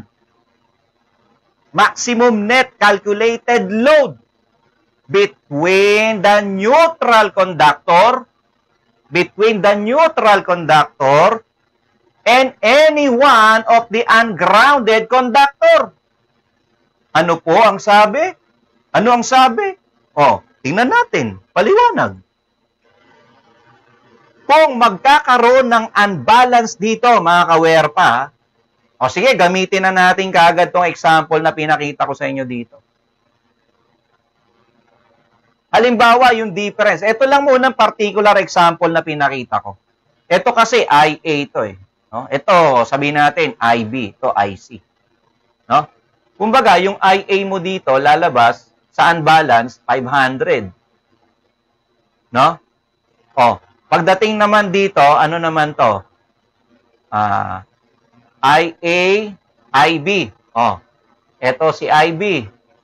[SPEAKER 1] Maximum net calculated load between the neutral conductor, between the neutral conductor and any one of the ungrounded conductor. Ano po ang sabi? Ano ang sabi? Oh, tingnan natin. Paliwanag. Kung magkakaroon ng unbalance dito, mga kawerpa, o sige, gamitin na natin kaagad tong example na pinakita ko sa inyo dito. Halimbawa, yung difference. Ito lang muna particular example na pinakita ko. Ito kasi I A to eh. No? Ito, sabihin natin, I B. Ito, I C. No? Kumbaga, yung I A mo dito, lalabas sa unbalance, five hundred. No? O, pagdating naman dito, ano naman to? Ah... Uh, I A, I B. Oh, eto si I B.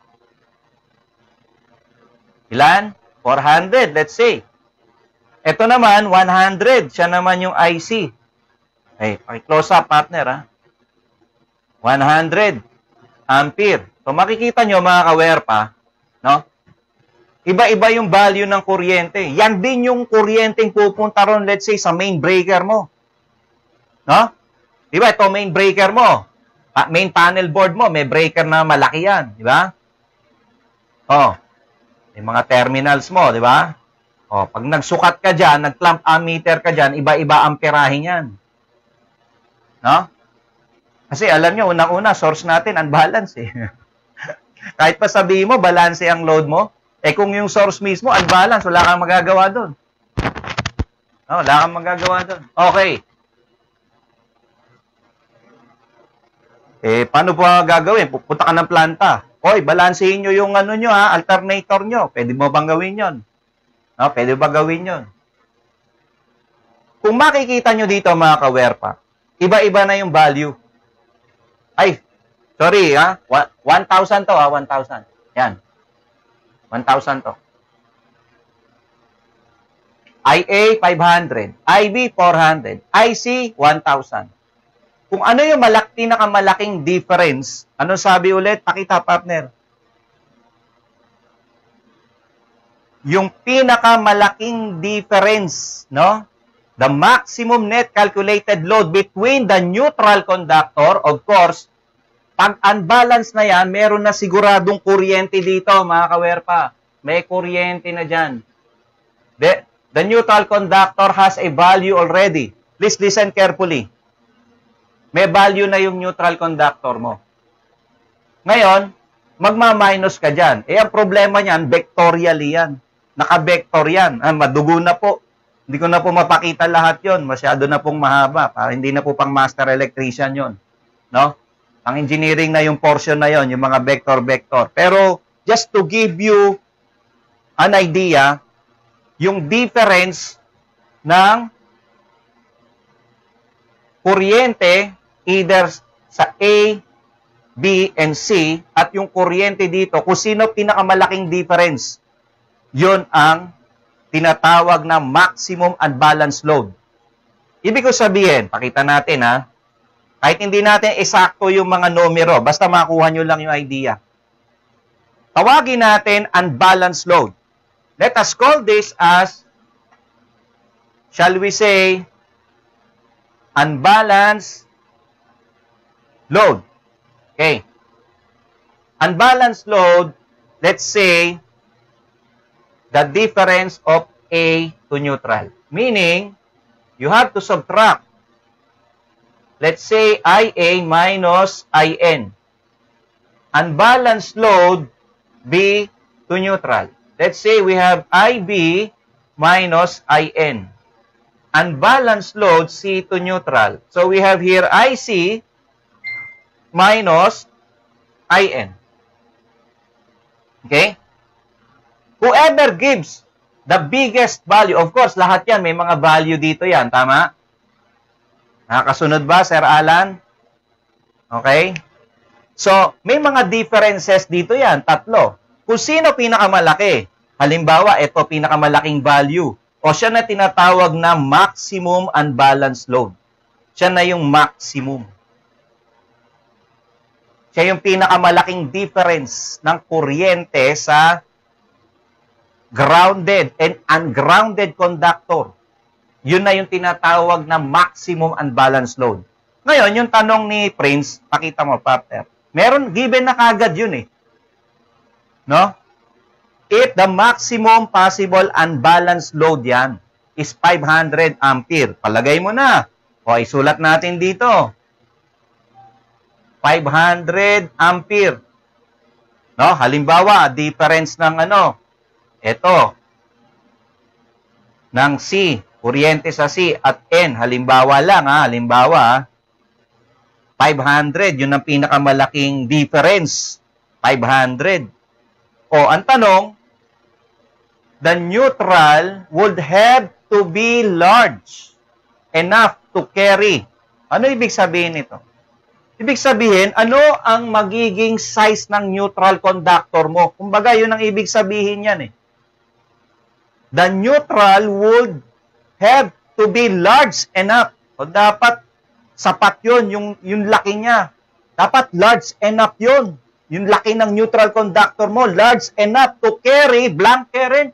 [SPEAKER 1] Ilan? four hundred, let's say. Ito naman, one hundred. Siya naman yung I C. Ay, paki-close up, partner, ha? one hundred ampere. So, makikita nyo, mga kawerpa, no? Iba-iba yung value ng kuryente. Yan din yung kuryenteng pupunta ron, let's say, sa main breaker mo. No? Diba, ito main breaker mo. Main panel board mo, may breaker na malaki yan. Diba? Oh. Yung mga terminals mo, di ba? O, pag nagsukat ka dyan, nag-clamp ammeter ka dyan, iba-iba ang pirahin yan. No? Kasi alam nyo, unang-una, source natin, unbalance eh. Kahit pa sabihin mo, balance ang load mo, eh kung yung source mismo, unbalance, wala kang magagawa doon. No, wala kang magagawa doon. Okay. Eh, paano pa gagawin? Pupunta ka ng planta. Hoy, balansehin nyo yung ano nyo ha, alternator nyo. Pwede mo bang gawin yon? No, pwede ba gawin yon? Kung makikita nyo dito mga kawerpa, iba-iba na yung value. Ay, sorry ha, one thousand to ha, one thousand. Yan. one thousand to. I A, five hundred. I B, four hundred. I C, one thousand. Kung ano yung malak, pinakamalaking difference, ano sabi ulit? Pakita, partner. Yung pinakamalaking difference, no? The maximum net calculated load between the neutral conductor, of course, pag unbalance na yan, meron na siguradong kuryente dito, mga kawerpa. May kuryente na dyan. The, the neutral conductor has a value already. Please listen carefully. May value na yung neutral conductor mo. Ngayon, magma-minus ka dyan. Eh, ang problema niyan, vectorially yan. Naka-vector yan. Ah, madugo na po. Hindi ko na po mapakita lahat yon. Masyado na pong mahaba. Para hindi na po pang master electrician yon. No? Ang engineering na yung portion na yon, yung mga vector-vector. Pero, just to give you an idea, yung difference ng kuryente either sa A, B, and C, at yung kuryente dito, kung sino pinakamalaking difference, yun ang tinatawag na maximum unbalanced load. Ibig ko sabihin, pakita natin ha, kahit hindi natin eksakto yung mga numero, basta makuha nyo lang yung idea. Tawagin natin unbalanced load. Let us call this as, shall we say, unbalanced load. Okay. Unbalanced load, let's say, the difference of A to neutral. Meaning, you have to subtract, let's say, I A minus I N. Unbalanced load, B to neutral. Let's say we have I B minus I N. Unbalanced load, C to neutral. So we have here I C minus I N. Okay? Whoever gives the biggest value, of course, lahat yan, may mga value dito yan, tama? Nakakasunod ba, Sir Alan? Okay? So, may mga differences dito yan, tatlo. Kung sino pinakamalaki, halimbawa, ito pinakamalaking value, o siya na tinatawag na maximum unbalanced load. Siya na yung maximum. Siya yung pinakamalaking difference ng kuryente sa grounded and ungrounded conductor. Yun na yung tinatawag na maximum unbalanced load. Ngayon, yung tanong ni Prince, pakita mo, partner. Meron, given na kagad yun eh. No? If the maximum possible unbalanced load yan is five hundred ampere, palagay mo na. O, isulat natin dito. five hundred ampere. No? Halimbawa, difference ng ano, ito, ng C, kuryente sa C at N, halimbawa lang ha, halimbawa, five hundred, yun ang pinakamalaking difference, five hundred. O, ang tanong, the neutral would have to be large enough to carry. Ano ibig sabihin nito? Ibig sabihin, ano ang magiging size ng neutral conductor mo? Kumbaga, yun ang ibig sabihin yan eh. The neutral would have to be large enough. O dapat sapat yun, yung, yung laki niya. Dapat large enough yun. Yung laki ng neutral conductor mo, large enough to carry blank current.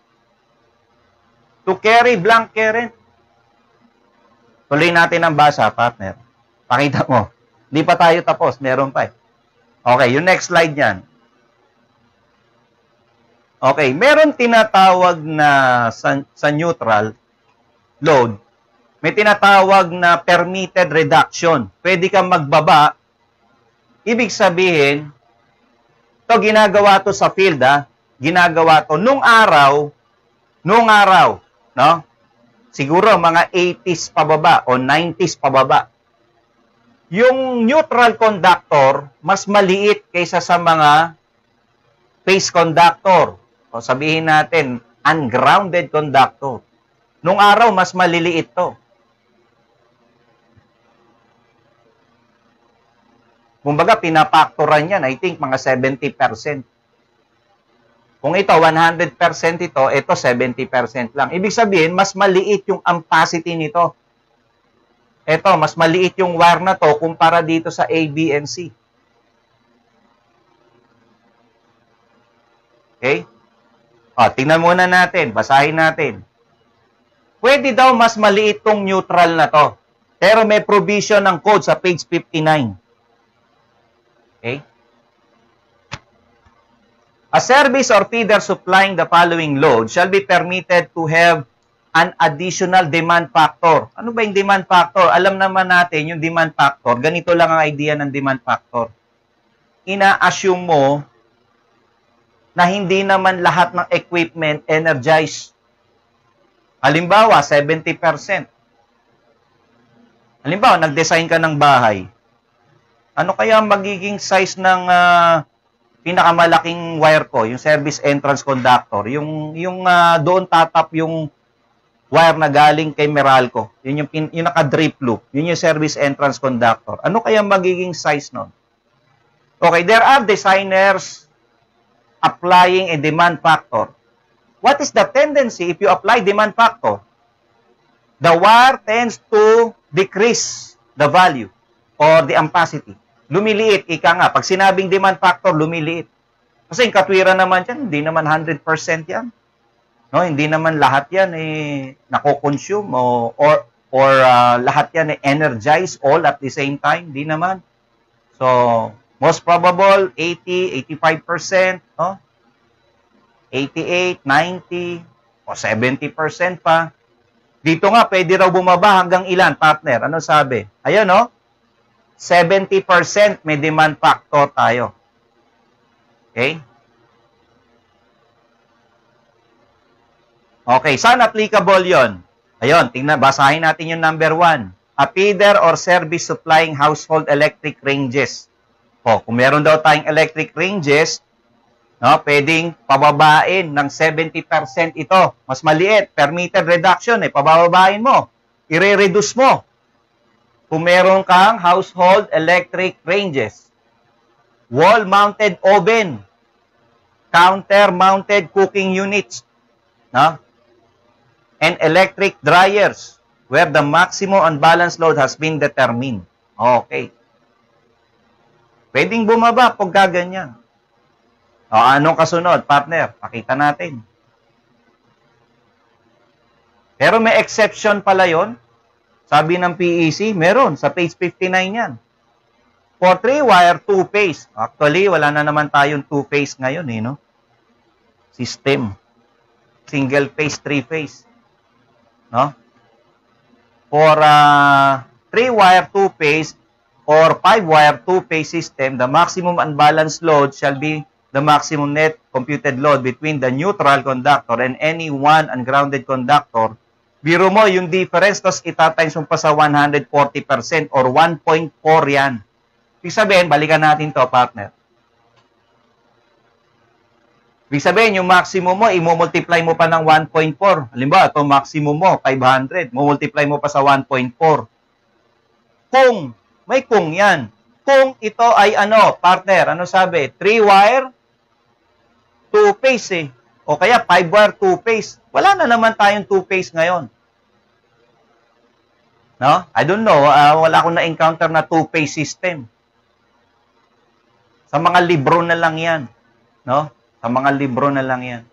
[SPEAKER 1] To carry blank current. Tuloy natin ang basa, partner. Pakita mo. Hindi pa tayo tapos, meron pa eh. Okay, yung next slide niyan. Okay, meron tinatawag na sa, sa neutral load, may tinatawag na permitted reduction. Pwede kang magbaba. Ibig sabihin, to ginagawa to sa field, ha? Ginagawa to nung araw, nung araw, no? Siguro mga eighties pababa o nineties pababa. Yung neutral conductor, mas maliit kaysa sa mga phase conductor. O sabihin natin, ungrounded conductor. Nung araw, mas maliliit to. Kumbaga, pinapakturan yan, I think, mga seventy percent. Kung ito, one hundred percent ito, ito seventy percent lang. Ibig sabihin, mas maliit yung ampacity nito. Ito, mas maliit yung wire na to kumpara dito sa A, B, and C. Okay? O, tingnan muna natin, basahin natin. Pwede daw mas maliit tong neutral na to. Pero may provision ng code sa page fifty-nine. Okay? A service or feeder supplying the following load shall be permitted to have an additional demand factor. Ano ba yung demand factor? Alam naman natin yung demand factor. Ganito lang ang idea ng demand factor. Ina-assume mo na hindi naman lahat ng equipment energized. Halimbawa, seventy percent. Halimbawa, nag-design ka ng bahay. Ano kaya magiging size ng uh, pinakamalaking wire ko, yung service entrance conductor, yung yung uh, doon tatap yung wire na galing kay Meralco, yun yung, yung naka-drip loop, yun yung service entrance conductor. Ano kaya magiging size nun? Okay, there are designers applying a demand factor. What is the tendency if you apply demand factor? The wire tends to decrease the value or the ampacity. Lumiliit, ika nga. Pag sinabing demand factor, lumiliit. Kasi yung katwiran naman yan, hindi naman one hundred percent yan. No, hindi naman lahat yan eh nako-consume o or or uh, lahat yan eh energize all at the same time, hindi naman. So, most probable eighty, eighty-five percent, no? eighty-eight, ninety o seventy percent pa. Dito nga pwede raw bumaba hanggang ilan, partner? Ano sabi? Ayun, no? seventy percent may demand factor tayo. Okay? Okay, saan applicable yon? Ayun, tingnan, basahin natin yung number one. A feeder or service supplying household electric ranges. O, kung meron daw tayong electric ranges, no, pwedeng pababain ng seventy percent ito. Mas maliit, permitted reduction, eh, pababain mo. I-reduce mo. Kung meron kang household electric ranges, wall-mounted oven, counter-mounted cooking units, no? And electric dryers, where the maximum unbalanced load has been determined. Okay. Pwedeng bumaba pag gaganyan. O, anong kasunod, partner? Pakita natin. Pero may exception pala yon. Sabi ng P E C, meron. Sa page fifty-nine yan. For three-wire, two-phase. Actually, wala na naman tayong two-phase ngayon, eh, no? System. Single-phase, three-phase. No? For uh, three-wire, two-phase, or five-wire, two-phase system, the maximum unbalanced load shall be the maximum net computed load between the neutral conductor and any one ungrounded conductor. Biro mo, yung difference, tapos itatimes mo pa sa one hundred forty percent or one point four yan. Ibig sabihin, balikan natin to, partner. Ibig sabihin, yung maximum mo, i-multiply mo pa ng one point four. Halimbawa, ito maximum mo, five hundred. Multiply mo pa sa one point four. Kung, may kung yan. Kung ito ay ano, partner, ano sabi? three-wire, two-phase eh. O kaya five-wire, two-phase. Wala na naman tayong two-phase ngayon. No? I don't know. Uh, wala akong na-encounter na two-phase system. Sa mga libro na lang yan. No? Sa mga libro na lang yan.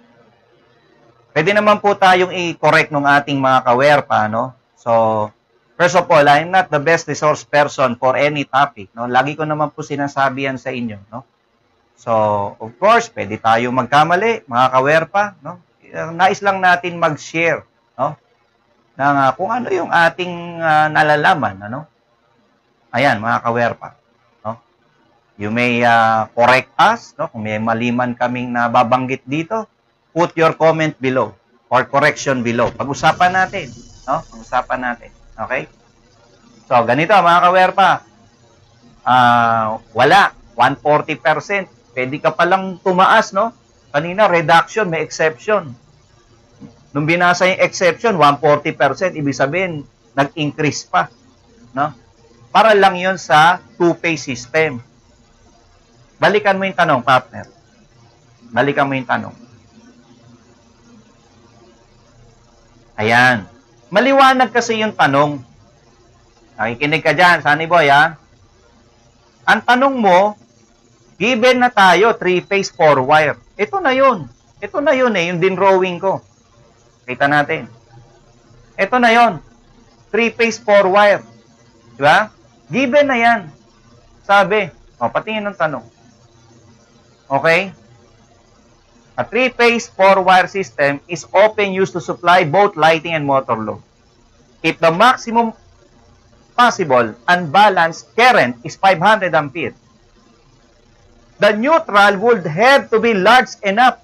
[SPEAKER 1] Pwede naman po tayong i-correct ng ating mga kawerpa, no? So, First of all, I'm not the best resource person for any topic. No? Lagi ko naman po sinasabi yan sa inyo. No? So, of course, pwede tayo magkamali, mga kawerpa. No? Nais lang natin mag-share, no? ng uh, kung ano yung ating uh, nalalaman. Ano? Ayan, mga kawerpa. No? You may uh, correct us. No? Kung may maliman kaming nababanggit dito, put your comment below or correction below. Pag-usapan natin. No? Pag-usapan natin. Okay? So, ganito, mga kawerpa. Uh, wala. one hundred forty percent. Pwede ka palang tumaas, no? Kanina, reduction, may exception. Nung binasa yung exception, one hundred forty percent, ibig sabihin, nag-increase pa. No? Para lang yun sa two-pay system. Balikan mo yung tanong, partner. Balikan mo yung tanong. Ayan. Maliwanag kasi yung tanong. Nakikinig ka dyan, Sunny Boy, ha? Ang tanong mo, given na tayo, three-phase, four-wire. Ito na yun. Ito na yun eh, yung dinrowing ko. Kita natin. Ito na yun. Three-phase, four-wire. Diba? Given na yan. Sabi. O, patingin ng tanong. Okay? A three-phase, four-wire system is often used to supply both lighting and motor load. If the maximum possible unbalanced current is five hundred ampere, the neutral would have to be large enough.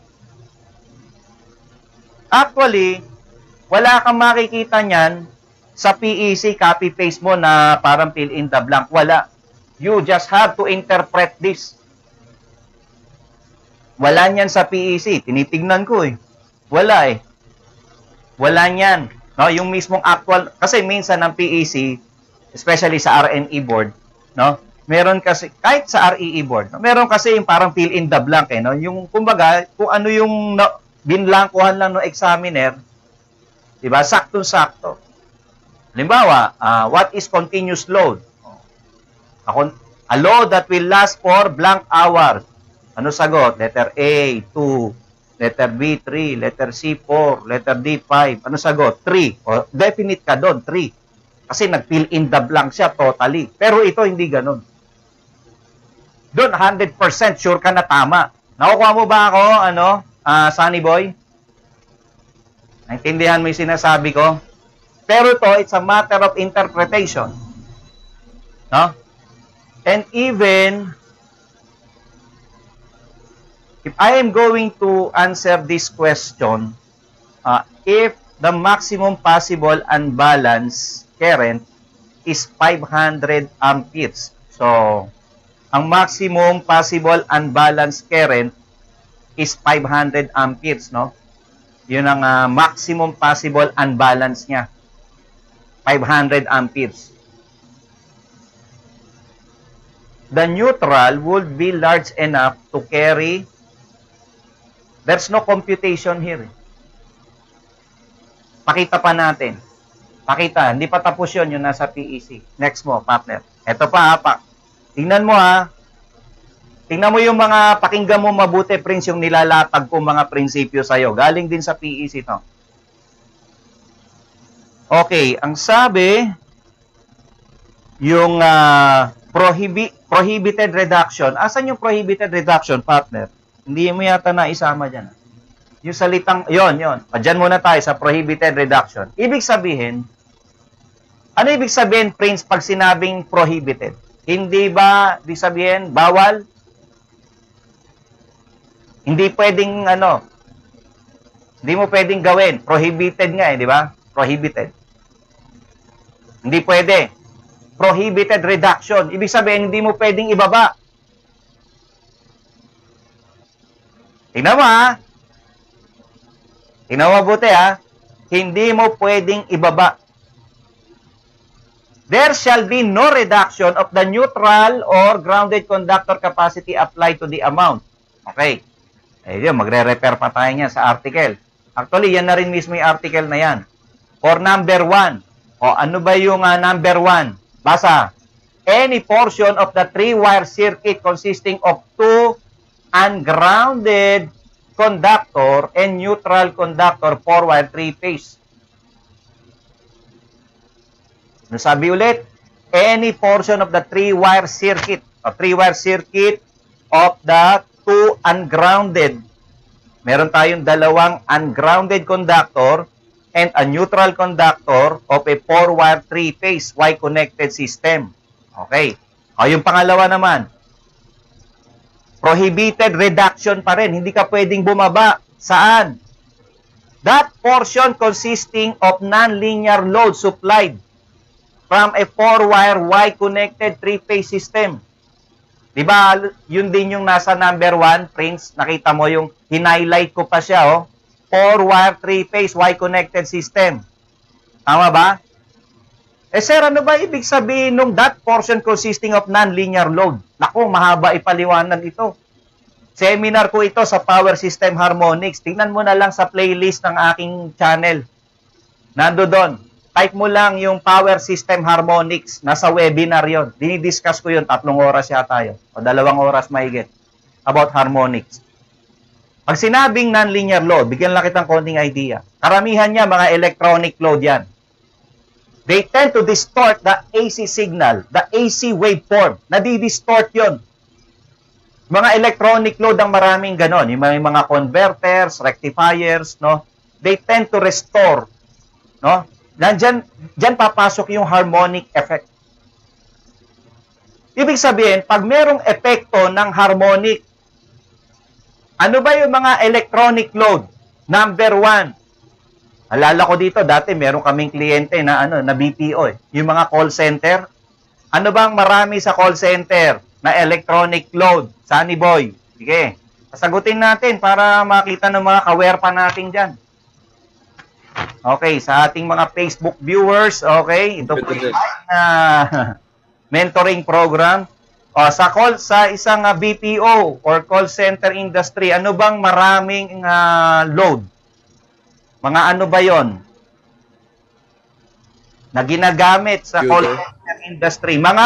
[SPEAKER 1] Actually, wala kang makikita niyan sa P E C copy-paste mo na parang fill in the blank. Wala. You just have to interpret this. Wala niyan sa P E C. Tinitignan ko eh. Wala eh. Wala niyan. No, yung mismong actual, kasi minsan ng P E C, especially sa R N E board, no? Meron kasi, kahit sa R E E board, no? Meron kasi yung parang fill in the blank, eh, no? Yung, kumbaga, kung ano yung no, binlangkuhan lang ng examiner, diba? Saktong-sakto. Halimbawa, uh, what is continuous load? A, a load that will last for blank hours. Ano sagot? Letter A, two. Letter B, three. Letter C, four. Letter D, five. Ano sagot? three. O, definite ka doon, three. Kasi nag-fill in the blank siya totally. Pero ito hindi ganun. Doon, one hundred percent sure ka na tama. Nakukuha mo ba ako, ano, uh, Sunny Boy? Naintindihan mo yung sinasabi ko? Pero ito, it's a matter of interpretation. No? And even, if I am going to answer this question, uh, if the maximum possible unbalanced current is five hundred amperes. So, ang maximum possible unbalanced current is five hundred amperes, no? Yun ang uh, maximum possible unbalanced niya. five hundred amperes. The neutral would be large enough to carry. There's no computation here. Pakita pa natin. Pakita, hindi pa tapos yun, yung nasa P E C. Next mo, partner. Ito pa, ha, pa. Tingnan mo, ha. Tingnan mo yung mga, pakinggan mo mabuti, Prince, yung nilalatag kong mga prinsipyo sa'yo. Galing din sa P E C to. Okay, ang sabi, yung uh, prohibi prohibited reduction. Asan yung prohibited reduction, partner? Hindi mo yata na isama dyan. Yung salitang, yon yon. Diyan muna tayo sa prohibited reduction. Ibig sabihin, ano ibig sabihin, Prince, pag sinabing prohibited? Hindi ba, ibig sabihin, bawal? Hindi pwedeng, ano, hindi mo pwedeng gawin. Prohibited nga eh, di ba? Prohibited. Hindi pwede. Prohibited reduction. Ibig sabihin, hindi mo pwedeng ibaba. Tingnan mo, ha? Tingnan mo mabuti, ha? Hindi mo pwedeng ibaba. There shall be no reduction of the neutral or grounded conductor capacity applied to the amount. Okay. Eh, yun, magre-refer pa tayo niya sa article. Actually, yan na rin mismo yung article na yan. For number one. O, ano ba yung uh, number one? Basa. Any portion of the three-wire circuit consisting of two ungrounded conductor and neutral conductor, four-wire, three-phase. Ano sabi ulit? Any portion of the three-wire circuit, o three-wire circuit of the two ungrounded. Meron tayong dalawang ungrounded conductor and a neutral conductor of a four-wire three-phase Y-connected system. Okay. O, yung pangalawa naman, prohibited reduction pa rin. Hindi ka pwedeng bumaba. Saan? That portion consisting of non-linear load supplied from a four-wire Y-connected three-phase system. Diba, yun din yung nasa number one, Prince. Nakita mo yung hinighlight ko pa siya, oh. Four-wire three-phase Y-connected system. Tama ba? Eh sir, ano ba ibig sabihin nung that portion consisting of non-linear load? Naku, mahaba ipaliwanag ito. Seminar ko ito sa Power System Harmonics. Tingnan mo na lang sa playlist ng aking channel. Nando doon. Type mo lang yung Power System Harmonics. Nasa webinar yon. Dinidiscuss ko yun. Tatlong oras yata yun. O dalawang oras mahigit. About harmonics. Pag sinabing non-linear load, bigyan lang kitang konting idea. Karamihan niya, mga electronic load yan. They tend to distort the A C signal, the A C waveform. Nadi-distort yon. Mga electronic load ang maraming ganon. Yung mga, mga converters, rectifiers, no? They tend to restore, no? Nandyan, dyan papasok yung harmonic effect. Ibig sabihin, pag merong epekto ng harmonic, ano ba yung mga electronic load? Number one, alala ko dito, dati meron kaming kliyente na, ano, na B P O, eh. Yung mga call center. Ano bang marami sa call center na electronic load? Sunny Boy. Sige, sasagutin natin para makita ng mga ka-aware pa natin dyan. Okay, sa ating mga Facebook viewers, okay, ito po yung uh, mentoring program. O, sa call sa isang uh, B P O or call center industry, ano bang maraming uh, load? Mga ano ba yon na ginagamit sa
[SPEAKER 4] Computer.
[SPEAKER 1] call center industry? Mga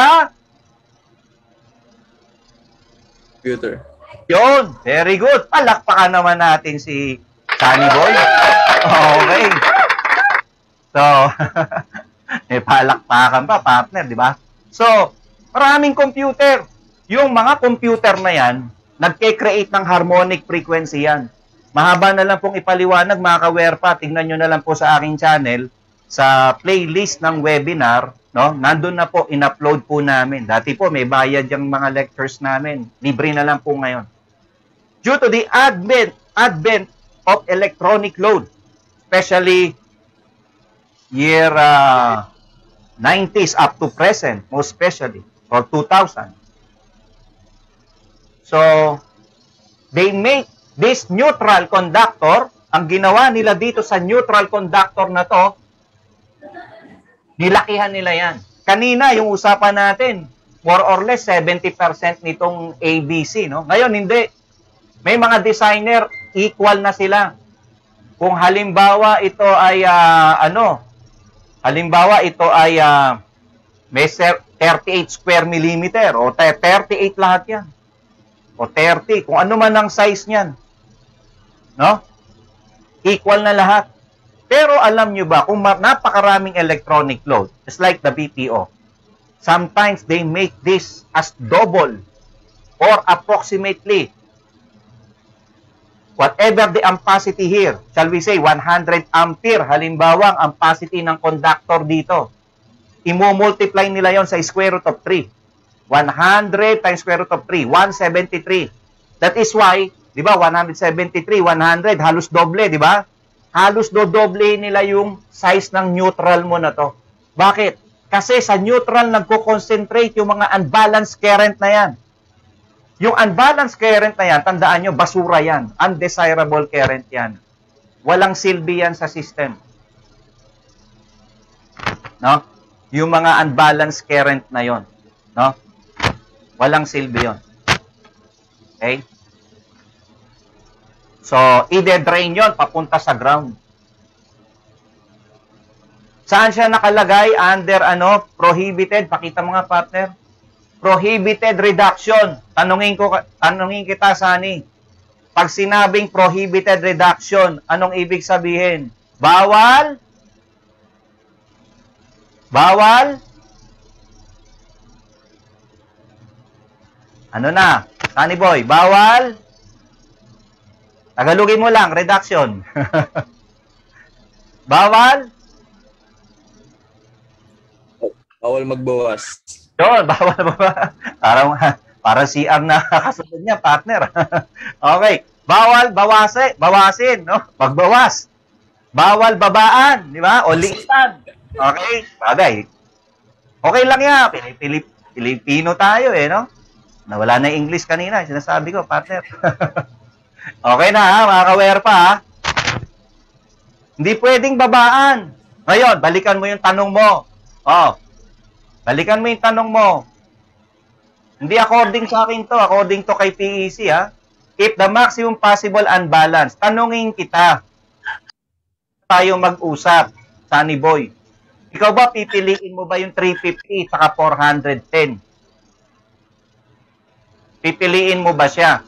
[SPEAKER 4] Computer.
[SPEAKER 1] yun, very good. Palakpakan naman natin si Sunny Boy. Okay. So, may palakpakan pa, partner, di ba? So, maraming computer. Yung mga computer na yan, nagke-create ng harmonic frequency yan. Mahaba na lang pong ipaliwanag, mga ka-aware pa. Tingnan nyo na lang po sa aking channel, sa playlist ng webinar, no? Nandun na po, in-upload po namin. Dati po, may bayad yung mga lectures namin. Libre na lang po ngayon. Due to the advent, advent of electronic load, especially year uh, nineties up to present, most especially, or two thousand. So, they make this neutral conductor, ang ginawa nila dito sa neutral conductor na to, nilakihan nila yan. Kanina, yung usapan natin, more or less seventy percent nitong A B C, no? Ngayon, hindi. May mga designer, equal na sila. Kung halimbawa ito ay, uh, ano, halimbawa ito ay uh, may thirty-eight square millimeter, o thirty-eight lahat yan. O thirty, kung ano man ang size niyan. No? Equal na lahat. Pero alam nyo ba, kung napakaraming electronic load, just like the B P O, sometimes they make this as double or approximately whatever the ampacity here, shall we say one hundred ampere, halimbawa ang ampacity ng conductor dito, imo-multiply nila yon sa square root of three. one hundred times square root of three, one hundred seventy-three. That is why, di ba, one hundred seventy-three, one hundred, halos doble, di ba? Halos do-doble nila yung size ng neutral mo na to. Bakit? Kasi sa neutral nagko-concentrate yung mga unbalanced current na yan. Yung unbalanced current na yan, tandaan nyo, basura yan. Undesirable current yan. Walang silbi yan sa system. No? Yung mga unbalanced current na yon, no? Walang silbi yon. Okay? So, ide-drain yon papunta sa ground. Saan siya nakalagay? Under, ano, prohibited. Pakita mo nga, partner. Prohibited reduction. Tanungin ko, tanungin kita, Sunny. Pag sinabing prohibited reduction, anong ibig sabihin? Bawal? Bawal? Ano na? Sunny Boy, bawal? Tagalogin mo lang, reduction. Bawal?
[SPEAKER 4] Bawal magbawas.
[SPEAKER 1] Yun, bawal ba? Parang, parang C R na kasunod niya, partner. Okay. Bawal, bawase, bawasin, no? Magbawas. Bawal babaan, di ba? O liitan. Okay? Bagay. Okay lang yan. Pilip, Pilipino tayo eh, no? Nawala na English kanina, sinasabi ko, partner. Okay na ha, mga ka-wear pa ha. Hindi pwedeng babaan. Ngayon, balikan mo yung tanong mo. Oh. Balikan mo yung tanong mo. Hindi according sa akin to, according to kay P E C ha. If the maximum possible unbalanced, tanungin kita. Tayo mag-usap, Sunny Boy. Ikaw ba, pipiliin mo ba yung three fifty saka four ten? Pipiliin mo ba siya?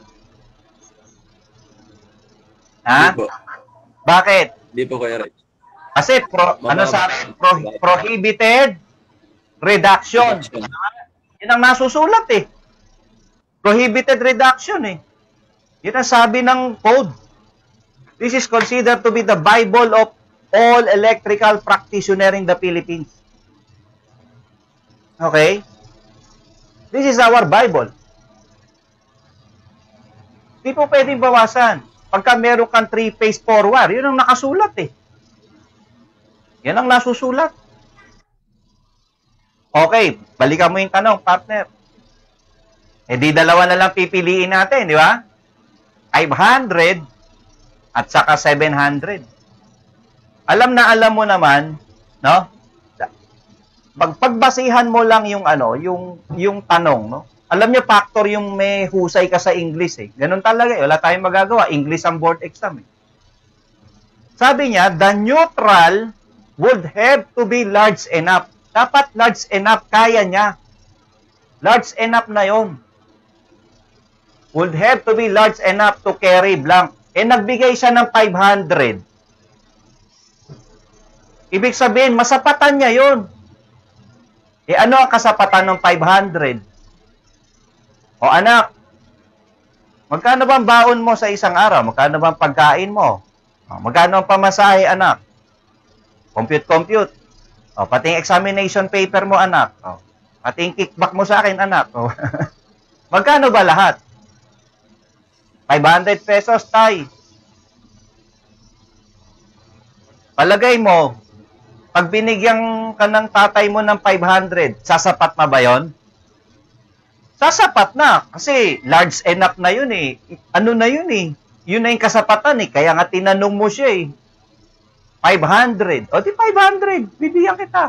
[SPEAKER 1] Ha?
[SPEAKER 4] Hindi po.
[SPEAKER 1] Bakit?
[SPEAKER 4] Hindi po, Kuya Ray.
[SPEAKER 1] Kasi pro, ano sa pro, prohibited reduction.
[SPEAKER 4] Reduction.
[SPEAKER 1] Yun ang nasusulat eh. Prohibited reduction eh. Yun ang sabi ng code. This is considered to be the Bible of all electrical practitioner in the Philippines. Okay? This is our Bible. Di po pwedeng bawasan. Pagka meron kang three-phase forward, yun ang nakasulat eh. Yan ang nasusulat. Okay, balikan mo yung tanong, partner. Eh di dalawa na lang pipiliin natin, di ba? five hundred at saka seven hundred. Alam na alam mo naman, no? Pag pagbasihan mo lang yung ano, yung yung tanong, no? Alam niyo factor yung may husay ka sa English eh. Ganun talaga eh. Wala tayong magagawa. English ang board exam eh. Sabi niya, the neutral would have to be large enough. Dapat large enough, kaya niya. Large enough na yon. Would have to be large enough to carry blank. Eh, nagbigay siya ng five hundred. Ibig sabihin, masapatan niya yon. Eh, ano ang kasapatan ng five hundred? O anak, magkano bang baon mo sa isang araw? Magkano bang pagkain mo? O, magkano ang pamasahe, anak? Compute, compute. O, pati yung examination paper mo, anak. O, pati yung kickback mo sa akin, anak. O, magkano ba lahat? five hundred pesos, tay. Palagay mo, pag binigyan ka ng tatay mo ng five hundred, sasapat na ba yon? Sasapat na. Kasi large enough na yun eh. Ano na yun eh. Yun na yung kasapatan eh. Kaya nga tinanong mo siya eh. five hundred. O di five hundred. Bibigyan kita.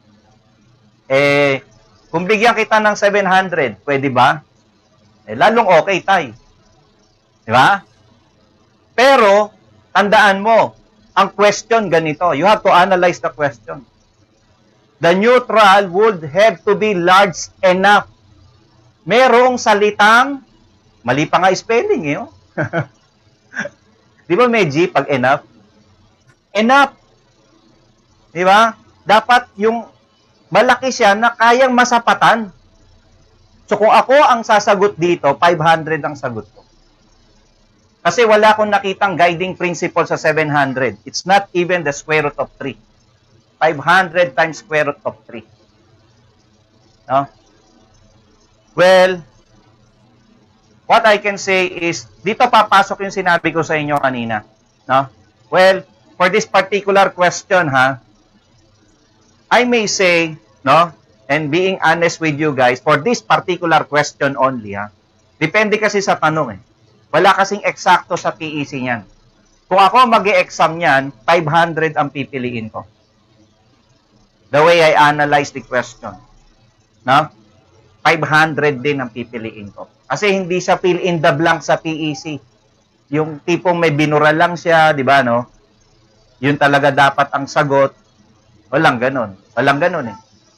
[SPEAKER 1] Eh, kung bigyan kita ng seven hundred, pwede ba? Eh, lalong okay, tay. Di ba? Pero, tandaan mo, ang question ganito. You have to analyze the question. The neutral would have to be large enough. Merong salitang, mali pa nga spelling eh. Oh. Di ba may G pag enough? Enough. Di ba? Dapat yung malaki siya na kayang masapatan. So kung ako ang sasagot dito, five hundred ang sagot ko. Kasi wala akong nakitang guiding principle sa seven hundred. It's not even the square root of three. five hundred times square root of three. No? Well, what I can say is, dito papasok yung sinabi ko sa inyo kanina. No? Well, for this particular question, ha, I may say, no, and being honest with you guys, for this particular question only, ha, depende kasi sa tanong eh. Wala kasing eksakto sa P E C niyan. Kung ako mag-e-exam niyan, five hundred ang pipiliin ko. The way I analyze the question. No? five hundred din ang pipiliin ko. Kasi hindi siya fill in the blank sa P E C. Yung tipong may binura lang siya, di ba, no? Yun talaga dapat ang sagot. Walang ganun. Walang ganun eh.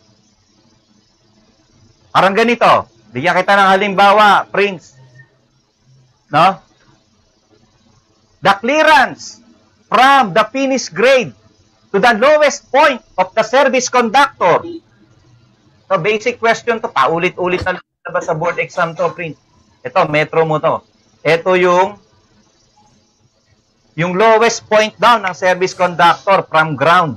[SPEAKER 1] Parang ganito. Bigyan kita ng halimbawa, Prince. No? The clearance from the finished grade to the lowest point of the service conductor. So, basic question to. Paulit-ulit na lang ba sa board exam to, Prince? Ito, metro mo to. Ito yung yung lowest point down ng service conductor from ground.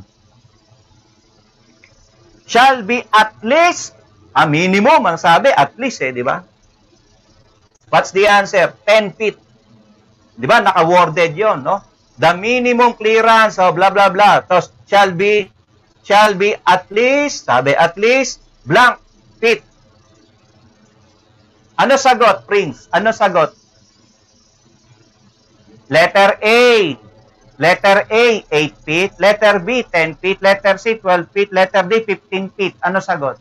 [SPEAKER 1] Shall be at least, a minimum, ang sabi, at least eh, di ba? What's the answer? ten feet. Di ba? Naka-worded yon, no? The minimum clearance of blah, blah, blah. Tapos, shall be, shall be at least, sabi, at least, blank feet. Ano sagot, Prince? Ano sagot? Letter A. Letter A, eight feet. Letter B, ten feet. Letter C, twelve feet. Letter D, fifteen feet. Ano sagot?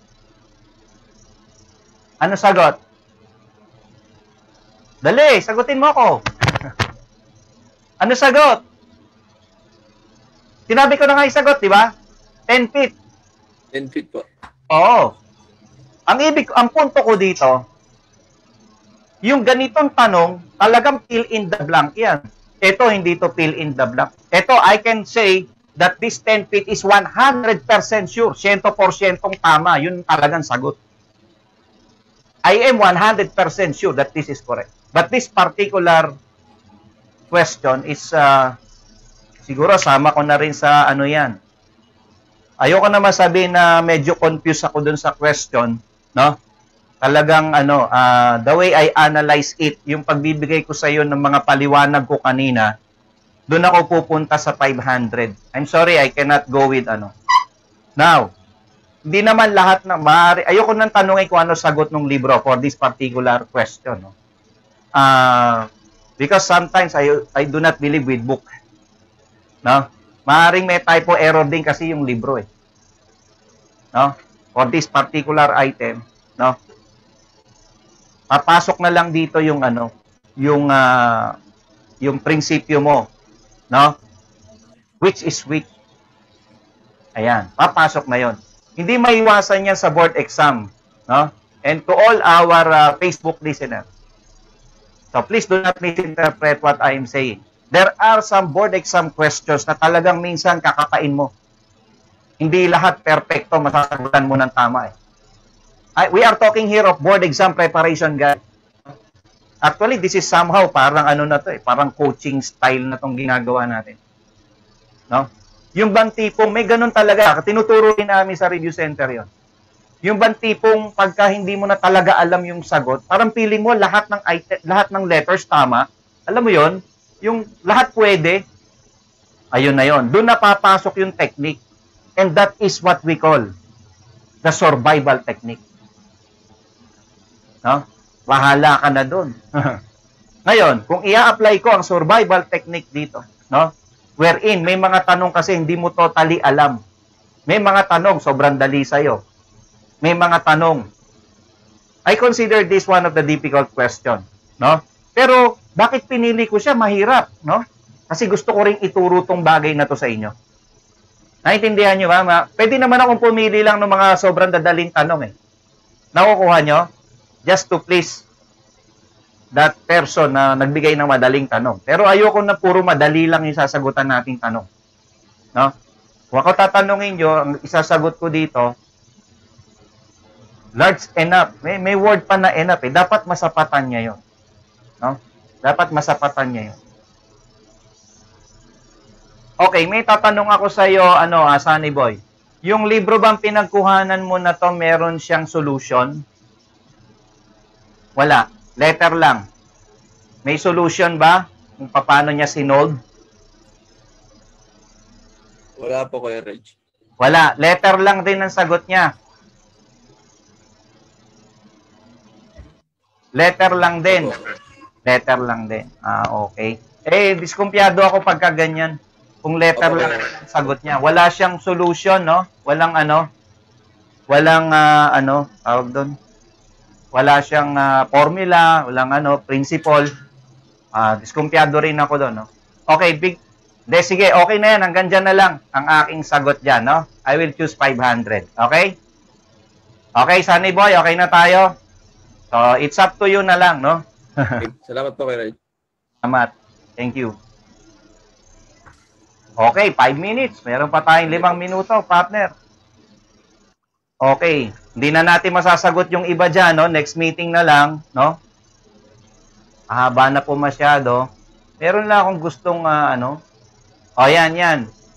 [SPEAKER 1] Ano sagot? Dali, sagutin mo ako. Ano sagot? Sinabi ko na nga yung sagot, di ba? ten feet.
[SPEAKER 4] ten feet po.
[SPEAKER 1] Oo. Ang ibig, ang punto ko dito, yung ganitong tanong, talagang fill in the blank yan. Ito, hindi to fill in the blank. Ito, I can say that this ten feet is one hundred percent sure. one hundred percent tama. Yun talagang sagot. I am one hundred percent sure that this is correct. But this particular question is, uh, siguro sama ko na rin sa ano yan. Ayoko na masabi na medyo confused ako dun sa question, no? Talagang ano, uh, the way I analyze it, yung pagbibigay ko sa iyo ng mga paliwanag ko kanina, doon ako pupunta sa five hundred. I'm sorry, I cannot go with ano. Now, hindi naman lahat na maaari, ayoko nang tanungin kung ano sagot ng libro for this particular question, no? Uh, because sometimes I, I do not believe with book. No? Maaring may typo error din kasi yung libro eh. No? For this particular item, no? Papasok na lang dito yung ano, yung uh, yung prinsipyo mo, no? Which is which. Ayan, papasok na 'yon. Hindi maiwasan yan sa board exam, no? And to all our uh, Facebook listeners, so please do not misinterpret what I am saying. There are some board exam questions na talagang minsan kakapain mo. Hindi lahat perfecto masasagutan mo ng tama eh. I, we are talking here of board exam preparation, guys. Actually, this is somehow parang ano na to eh, parang coaching style na tong ginagawa natin. No? Yung bang tipong may ganun talaga, tinuturo rin namin sa review center yon. Yung bang tipong pagka hindi mo na talaga alam yung sagot, parang feeling mo lahat ng item, lahat ng letters tama. Alam mo yon, yung lahat pwede. Ayun na yon. Doon na papasok yung technique. And that is what we call the survival technique. No? Bahala ka na doon. Ngayon, kung i-apply ko ang survival technique dito, no? Wherein may mga tanong kasi hindi mo totally alam. May mga tanong sobrang dali sa'yo. May mga tanong. I consider this one of the difficult question, no? Pero bakit pinili ko siya? Mahirap, no? Kasi gusto ko ring ituro tong bagay na to sa inyo. Naintindihan nyo ba? Pwede naman akong pumili lang ng mga sobrang dadaling tanong eh. Nakukuha nyo? Just to please that person na nagbigay ng madaling tanong. Pero ayoko na puro madali lang yung sasagutan nating tanong. No? Kung ako tatanungin nyo, ang isasagot ko dito, large enough. May, may word pa na enough eh. Dapat masapatan niya yun. No? Dapat masapatan niya yun. Okay, may tatanong ako sa iyo, ano, ah, Sunny Boy. Yung libro bang pinagkuhanan mo na to, meron siyang solution? Wala. Letter lang. May solution ba? Kung paano niya sinolve?
[SPEAKER 4] Wala po, Kuya Reg.
[SPEAKER 1] Wala. Letter lang din ang sagot niya. Letter lang din. Letter lang din. Ah, okay. Eh, diskumpiyado ako pagka ganyan. Kung letter
[SPEAKER 4] Okay.
[SPEAKER 1] lang ang sagot niya. Wala siyang solution, no? Walang ano? Walang, uh, ano? Tawag doon? Wala siyang uh, formula, walang ano, principle. Uh, diskumpiyado rin ako doon, no? Okay, big. De, sige, okay na yan. Hanggang dyan na lang ang aking sagot dyan, no? I will choose five hundred. Okay? Okay, Sunny Boy, okay na tayo? So, it's up to you na lang, no?
[SPEAKER 4] Salamat po, Kuya Reg.
[SPEAKER 1] Salamat. Thank you. Okay, five minutes. Meron pa tayong limang minuto, partner. Okay. Hindi na natin masasagot yung iba dyan, no? Next meeting na lang, no? Mahaba na po masyado. Meron lang akong gustong, uh, ano? O, yan, yan.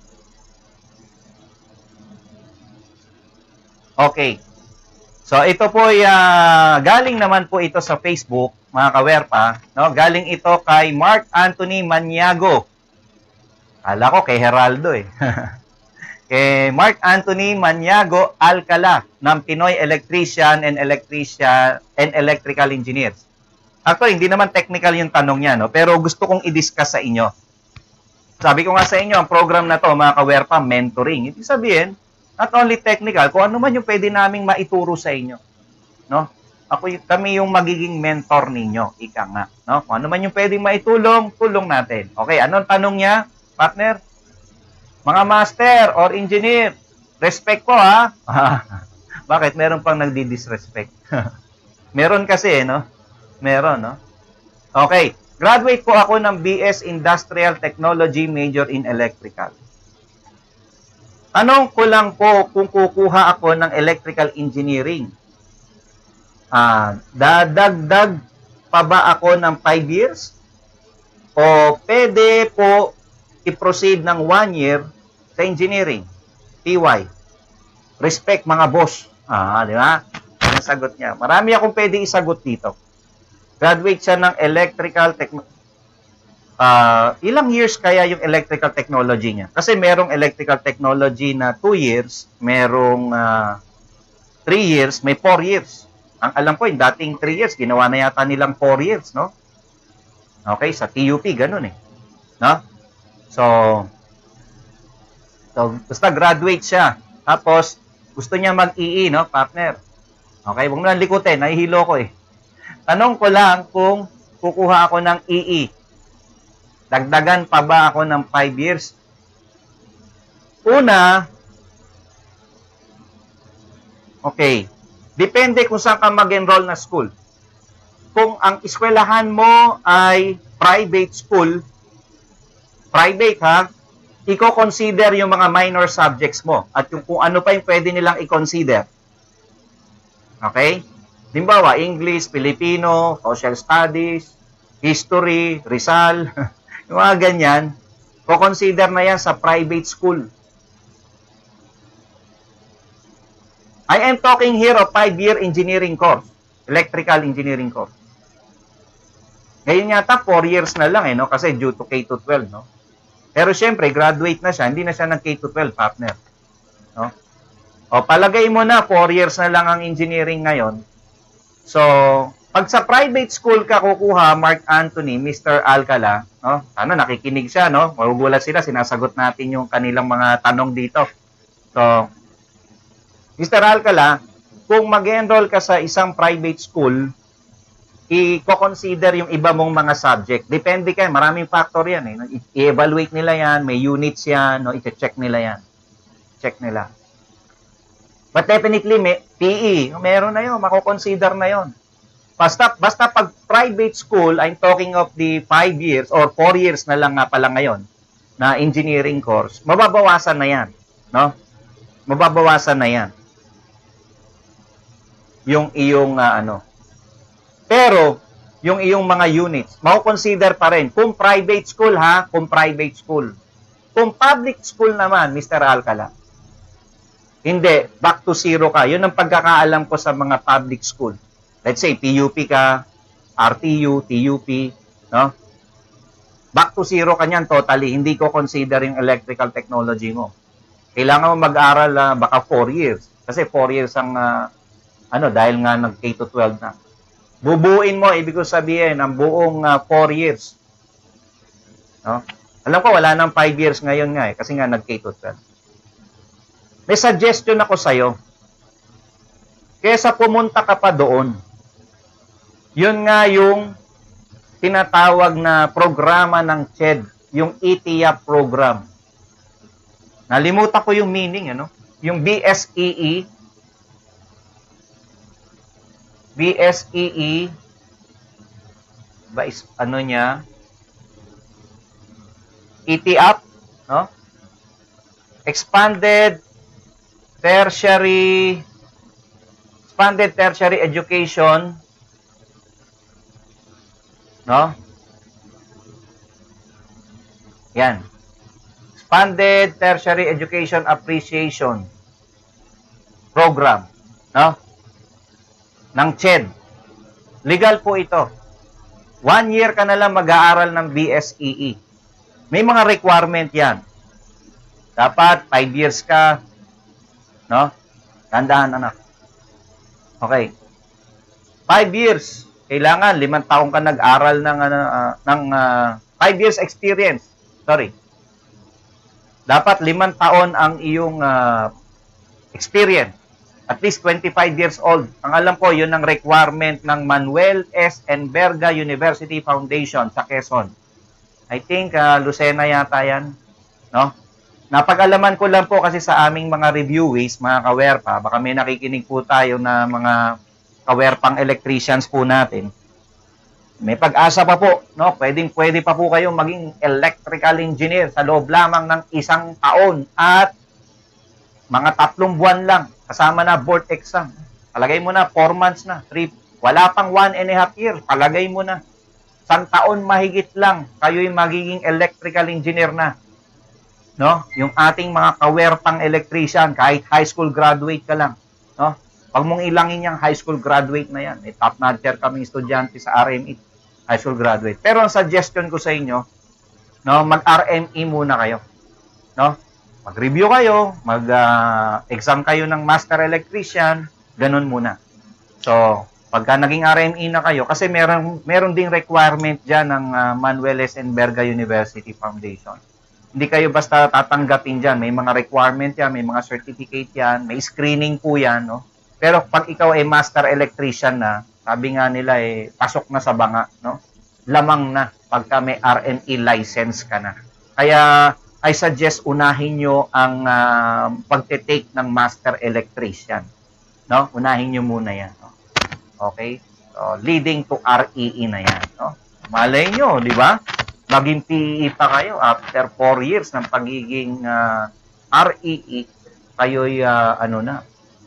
[SPEAKER 1] Okay. So, ito po, uh, galing naman po ito sa Facebook, mga kawerpa, no? Galing ito kay Mark Anthony Maniago. Kala ko kay Heraldo, eh. Kay Mark Anthony Maniago Alcala ng Pinoy Electrician and Electrician and Electrical Engineers. Actually, hindi naman technical yung tanong niya, no? Pero gusto kong i-discuss sa inyo. Sabi ko nga sa inyo, ang program na to, mga kawerpa, mentoring. Ibig sabihin, not only technical, kung ano man yung pwede naming maituro sa inyo. No? Ako, kami yung magiging mentor ninyo, ika nga. No? Kung ano man yung pwedeng maitulong, tulong natin. Okay, anong tanong niya, partner? Mga master or engineer, respect po ha. Bakit? Meron pang nagdi-disrespect. Meron kasi, no? Meron, no? Okay. Graduate po ako ng B S Industrial Technology major in Electrical. Tanong ko lang po kung kukuha ako ng Electrical Engineering. Ah, dadagdag pa ba ako ng five years? O pwede po i-proceed ng one year sa engineering? T Y. Respect mga boss. Ah, di ba? Ang sagot niya. Marami akong pwede isagot dito. Graduate siya ng electrical technology. Uh, ilang years kaya yung electrical technology niya? Kasi merong electrical technology na two years, merong uh, three years, may four years. Ang alam ko, yung dating three years, ginawa na yata nilang four years, no? Okay, sa T U P, ganun eh. No? So, so basta graduate siya. Tapos, gusto niya mag-E E, no, partner? Okay, huwag mo lang likutin, nahihilo ko eh. Tanong ko lang kung kukuha ako ng E E. Dagdagan pa ba ako ng five years? Una, okay, depende kung saan ka mag-enroll na school. Kung ang eskwelahan mo ay private school, private ha, i-consider yung mga minor subjects mo at yung kung ano pa yung pwede nilang i-consider. Okay? Halimbawa, English, Filipino, Social Studies, History, Rizal, yung mga ganyan, ko-consider na yan sa private school. I am talking here of five-year engineering course, electrical engineering course. Ngayon yata, four years na lang, eh, no? Kasi due to K to twelve, no? Pero syempre, graduate na siya, hindi na siya ng K to twelve, partner. No? O, palagay mo na, four years na lang ang engineering ngayon. So, pag sa private school ka kukuha, Mark Anthony, Mister Alcala, no? Sana nakikinig siya, no? Magugulat sila, sinasagot natin yung kanilang mga tanong dito. So, Mister Alcala, kung mag-enroll ka sa isang private school, i-consider yung iba mong mga subject. Depende kayo, maraming factor yan. Eh. I-evaluate nila yan, may units yan, no? I-check nila yan. Check nila. But definitely, may P E, meron na yun, mako-consider na yun. Basta, basta pag private school, I'm talking of the five years or four years na lang nga pala ngayon na engineering course, mababawasan na yan. No? Mababawasan na yan. Yung iyong, uh, ano. Pero, yung iyong mga units, mako-consider pa rin. Kung private school ha, kung private school. Kung public school naman, Mister Alcala, hindi, back to zero ka. Yun ang pagkakaalam ko sa mga public school. Let's say, P U P ka, R T U, T U P, no? Back to zero ka niyan totally. Hindi ko consider yung electrical technology mo. Kailangan mo mag-aral uh, baka four years. Kasi four years ang, uh, ano, dahil nga nag-K to twelve na. Bubuin mo, ibig ko sabihin, ang buong uh, four years. No? Alam ko, wala nang five years ngayon nga eh, kasi nga nag-K to twelve. May suggestion ako sa'yo. Kesa pumunta ka pa doon, yun nga yung tinatawag na programa ng C H E D, yung E T I A P program. Nalimutan ko yung meaning, ano? Yung B S E E, B S E E, ba is, ano niya? E T I A P, no? expanded tertiary expanded tertiary education, no? Yan. Expanded Tertiary Education Appreciation Program, no? Ng C H E D. Legal po ito. One year ka na lang mag-aaral ng B S E E. May mga requirement yan. Dapat five years ka, no? Tandaan, anak. Okay. Five years. Kailangan limang taong ka nag-aral ng uh, ng uh, five years experience. Sorry. Dapat limang taon ang iyong uh, experience. At least twenty-five years old. Ang alam ko, yun ang requirement ng Manuel S. Enverga University Foundation sa Quezon. I think uh, Lucena yata yan. No? Napag-alaman ko lang po kasi sa aming mga reviewees, mga kawerpa, baka may nakikinig po tayo na mga kawerpang electricians po natin. May pag-asa pa po, no? Pwedeng pwede pa po kayong maging electrical engineer sa loob lamang ng isang taon at mga tatlong buwan lang kasama na board exam. Palagay mo na four months na, three, wala pang one and a half year. Palagay mo na isang taon mahigit lang kayo'y magiging electrical engineer na. No? Yung ating mga kawerpang electrician, kahit high school graduate ka lang, no? Pag mong ilangin yung high school graduate na yan, may top notcher kaming estudyante sa R M E, high school graduate. Pero ang suggestion ko sa inyo, no, mag-R M E muna kayo. No? Mag-review kayo, mag-exam uh, kayo ng master electrician, ganun muna. So, pagka naging R M E na kayo, kasi meron, meron ding requirement dyan ng uh, Manuel S. Enverga University Foundation. Hindi kayo basta tatanggapin dyan. May mga requirement yan, may mga certificate yan, may screening po yan, no? Pero pag ikaw ay master electrician na, sabi nga nila eh, pasok na sa banga, no? Lamang na pagka may R M E license ka na. Kaya I suggest unahin nyo ang uh, pagte-take ng master electrician, no? Unahin nyo muna yan, no? Okay? So, leading to R E E na yan, no? Malay nyo, di ba? Maging P E E pa kayo after four years ng pagiging uh, R E E, kayo'y uh, ano na,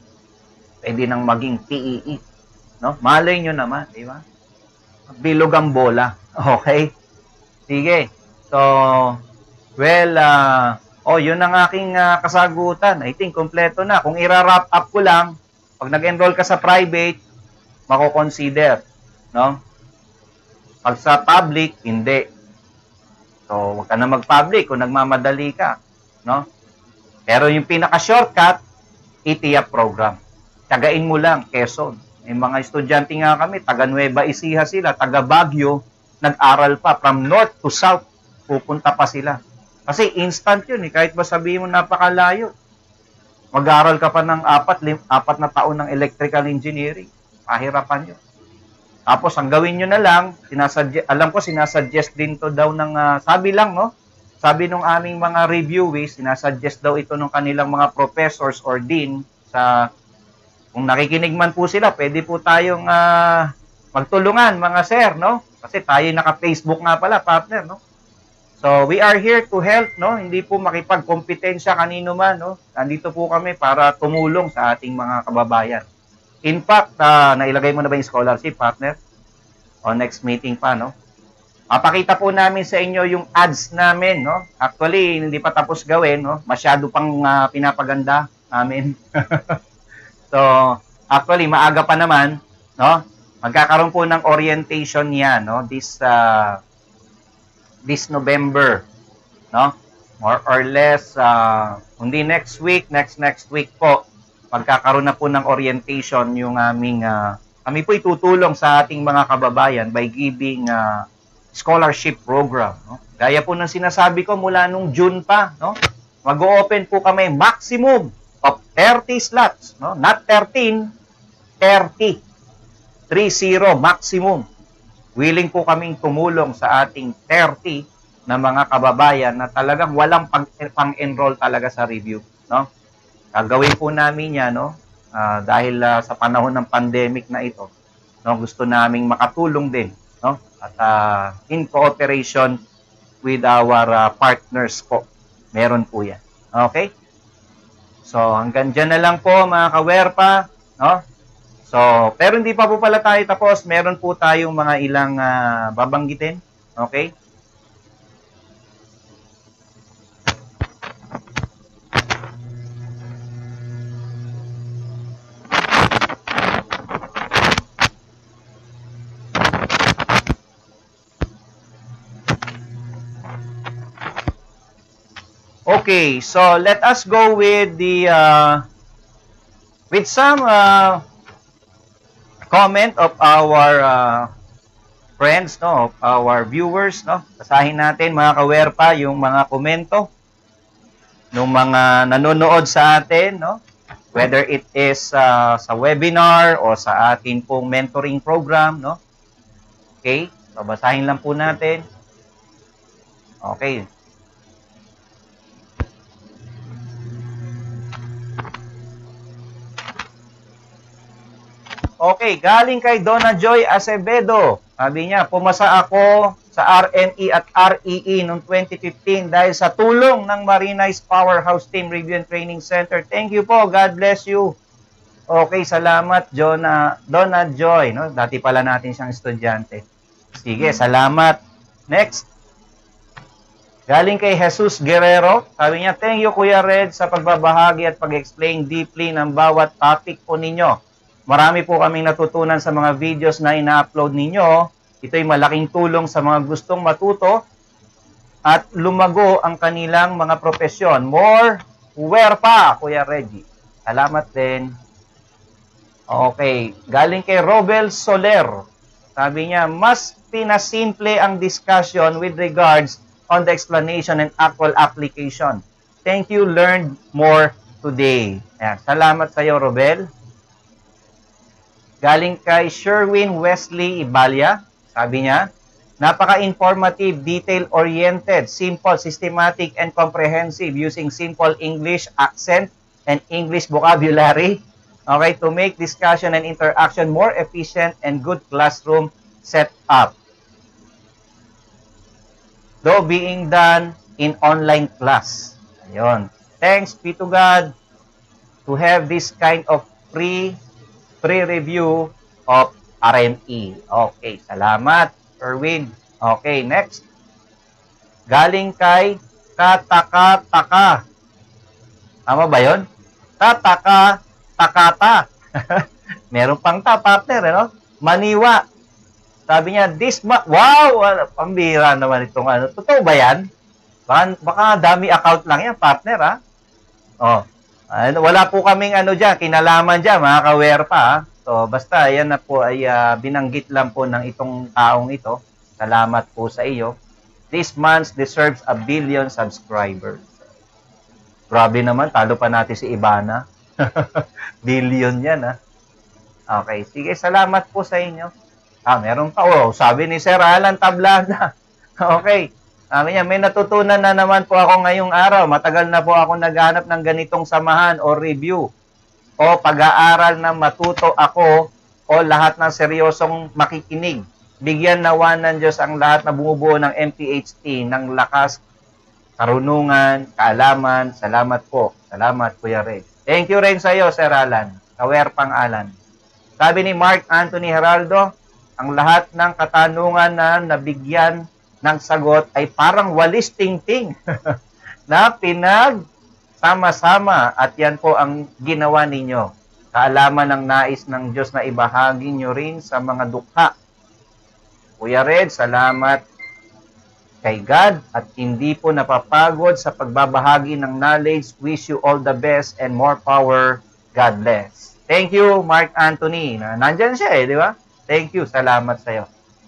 [SPEAKER 1] pwede nang maging P E E. No? Malay nyo naman, di ba? Bilog ang bola. Okay? Sige. So, well, uh, oh, yun ang aking uh, kasagutan. I think, kompleto na. Kung i-wrap up ko lang, pag nag-enroll ka sa private, mako-consider. No? Pag sa public, hindi. So, wag ka na mag-public kung nagmamadali ka. No? Pero yung pinaka-shortcut, E T I A P program. Tagain mo lang, Quezon. May mga estudyante nga kami, taga Nueva Ecija sila, taga Baguio, nag-aral pa from north to south, pupunta pa sila. Kasi instant yun eh, kahit ba sabihin mo napakalayo. Mag-aral ka pa ng apat, lim, apat na taon ng electrical engineering. Pahirapan yun. Tapos ang gawin nyo na lang, alam ko sinasuggest din to daw ng, uh, sabi lang no, sabi nung aming mga reviewees, sinasuggest daw ito ng kanilang mga professors or dean sa, kung nakikinig man po sila, pwede po tayong uh, magtulungan mga sir, no? Kasi tayo naka-Facebook nga pala, partner, no? So, we are here to help, no? Hindi po makipagkompetensya kanino man, no? Nandito po kami para tumulong sa ating mga kababayan. In fact, uh, nailagay mo na ba yung scholarship, partner? O next meeting pa, no? Mapakita po namin sa inyo yung ads namin, no? Actually, hindi pa tapos gawin, no? Masyado pang uh, pinapaganda namin. So, actually, maaga pa naman, no? Magkakaroon po ng orientation yan, no? This, uh, this November, no? More or less, uh, hindi next week, next next week po, magkakaroon na po ng orientation yung aming, uh, kami po itutulong sa ating mga kababayan by giving uh, scholarship program, no? Gaya po ng sinasabi ko mula nung June pa, no? Mag-o-open po kami maximum of thirty slots, no? Not thirteen, thirty. three zero maximum. Willing po kaming tumulong sa ating thirty na mga kababayan na talagang walang pang-enroll talaga sa review, no? Gagawin po namin yan, no? Uh, dahil uh, sa panahon ng pandemic na ito, no? Gusto naming makatulong din, no? At uh, in cooperation with our uh, partners po. Meron po yan. Okay? So, hanggang dyan na lang po mga kawerpa, no? So, pero hindi pa po pala tayo tapos. Meron po tayong mga ilang uh, babanggitin. Okay? Okay, so let us go with the uh, with some uh, comment of our uh, friends, no, of our viewers, no. Basahin natin mga kawerpa yung mga komento ng mga nanonood sa atin, no. Whether it is uh, sa webinar o sa atin pong mentoring program, no. Okay, so basahin lang po natin. Okay. Okay, galing kay Donna Joy Acevedo. Sabi niya, pumasa ako sa R M E at R E E noong twenty fifteen dahil sa tulong ng Marinize Powerhouse Team Review and Training Center. Thank you po. God bless you. Okay, salamat, Donna, Donna Joy. No? Dati pala natin siyang estudyante. Sige, salamat. Next. Galing kay Jesus Guerrero. Sabi niya, thank you, Kuya Red, sa pagbabahagi at pag-explain deeply ng bawat topic po ninyo. Marami po kaming natutunan sa mga videos na ina-upload ninyo. Ito'y malaking tulong sa mga gustong matuto at lumago ang kanilang mga profesyon. More where pa, Kuya Reggie. Salamat din. Okay, galing kay Robel Soler. Sabi niya, mas pinasimple ang discussion with regards on the explanation and actual application. Thank you, learned more today. Ayan, salamat sa iyo, Robel. Galing kay Sherwin Wesley Ibalya, sabi niya, napaka-informative, detail-oriented, simple, systematic, and comprehensive using simple English accent and English vocabulary, okay, to make discussion and interaction more efficient and good classroom setup. Though being done in online class. Ayun. Thanks be to God to have this kind of free pre-review of R M E. Okay, salamat, Erwin. Okay, next. Galing kay Kataka-taka. Tama ba yun? Kataka-takata. Meron pang ta, partner, ano? Maniwa. Sabi niya, this ma... Wow! Pambira naman itong ano. Totoo ba yan? Baka, baka dami account lang yan, partner, ha? Oh. Uh, wala po kaming ano dyan, kinalaman dyan, mga kawerpa. Ha? So, basta, yan na po ay uh, binanggit lang po ng itong taong ito. Salamat po sa iyo. This month deserves a billion subscribers. Grabe naman, talo pa natin si Ibana. Billion yan, ha? Okay, sige, salamat po sa inyo. Ah, meron pa. Oh, sabi ni Sir Alan Tablada. Okay. Sabi niya, may natutunan na naman po ako ngayong araw. Matagal na po ako naghanap ng ganitong samahan o review o pag-aaral na matuto ako o lahat ng seryosong makikinig. Bigyan nawa ng Diyos ang lahat na bumubuo ng M P H T ng lakas, karunungan, kaalaman. Salamat po. Salamat, Kuya Red. Thank you rin sa iyo, Sir Alan. Kawerpang Alan. Sabi ni Mark Anthony Heraldo, ang lahat ng katanungan na nabigyan ng sagot ay parang walis ting-ting na pinag-sama-sama at yan po ang ginawa ninyo. Kaalaman ng nais ng Diyos na ibahagi nyo rin sa mga dukha. Kuya Red, salamat kay God at hindi po napapagod sa pagbabahagi ng knowledge. Wish you all the best and more power. God bless. Thank you, Mark Anthony. Nandyan siya eh, di ba? Thank you. Salamat sa iyo.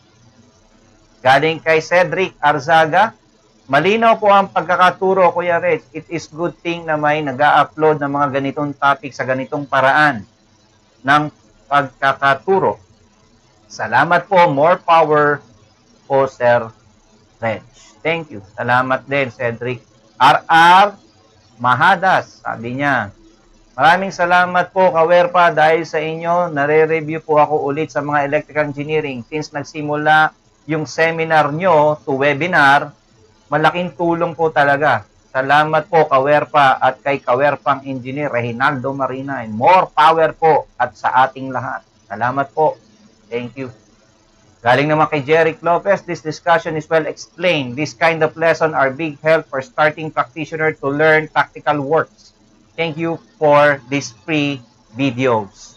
[SPEAKER 1] Galing kay Cedric Arzaga, malinaw po ang pagkakaturo, Kuya Red. It is good thing na may nag-a-upload ng mga ganitong topic sa ganitong paraan ng pagkakaturo. Salamat po. More power po, Sir Red. Thank you. Salamat din, Cedric. R R Mahadas, sabi niya, maraming salamat po, Kawerpa, dahil sa inyo, nare-review po ako ulit sa mga electrical engineering. Since nagsimula yung seminar nyo to webinar, malaking tulong po talaga. Salamat po, Kawerpa, at kay Kawerpang Engineer Reginaldo Marina. And more power po at sa ating lahat. Salamat po. Thank you. Galing naman kay Jeric Lopez, this discussion is well explained. This kind of lesson are big help for starting practitioner to learn practical works. Thank you for these free videos.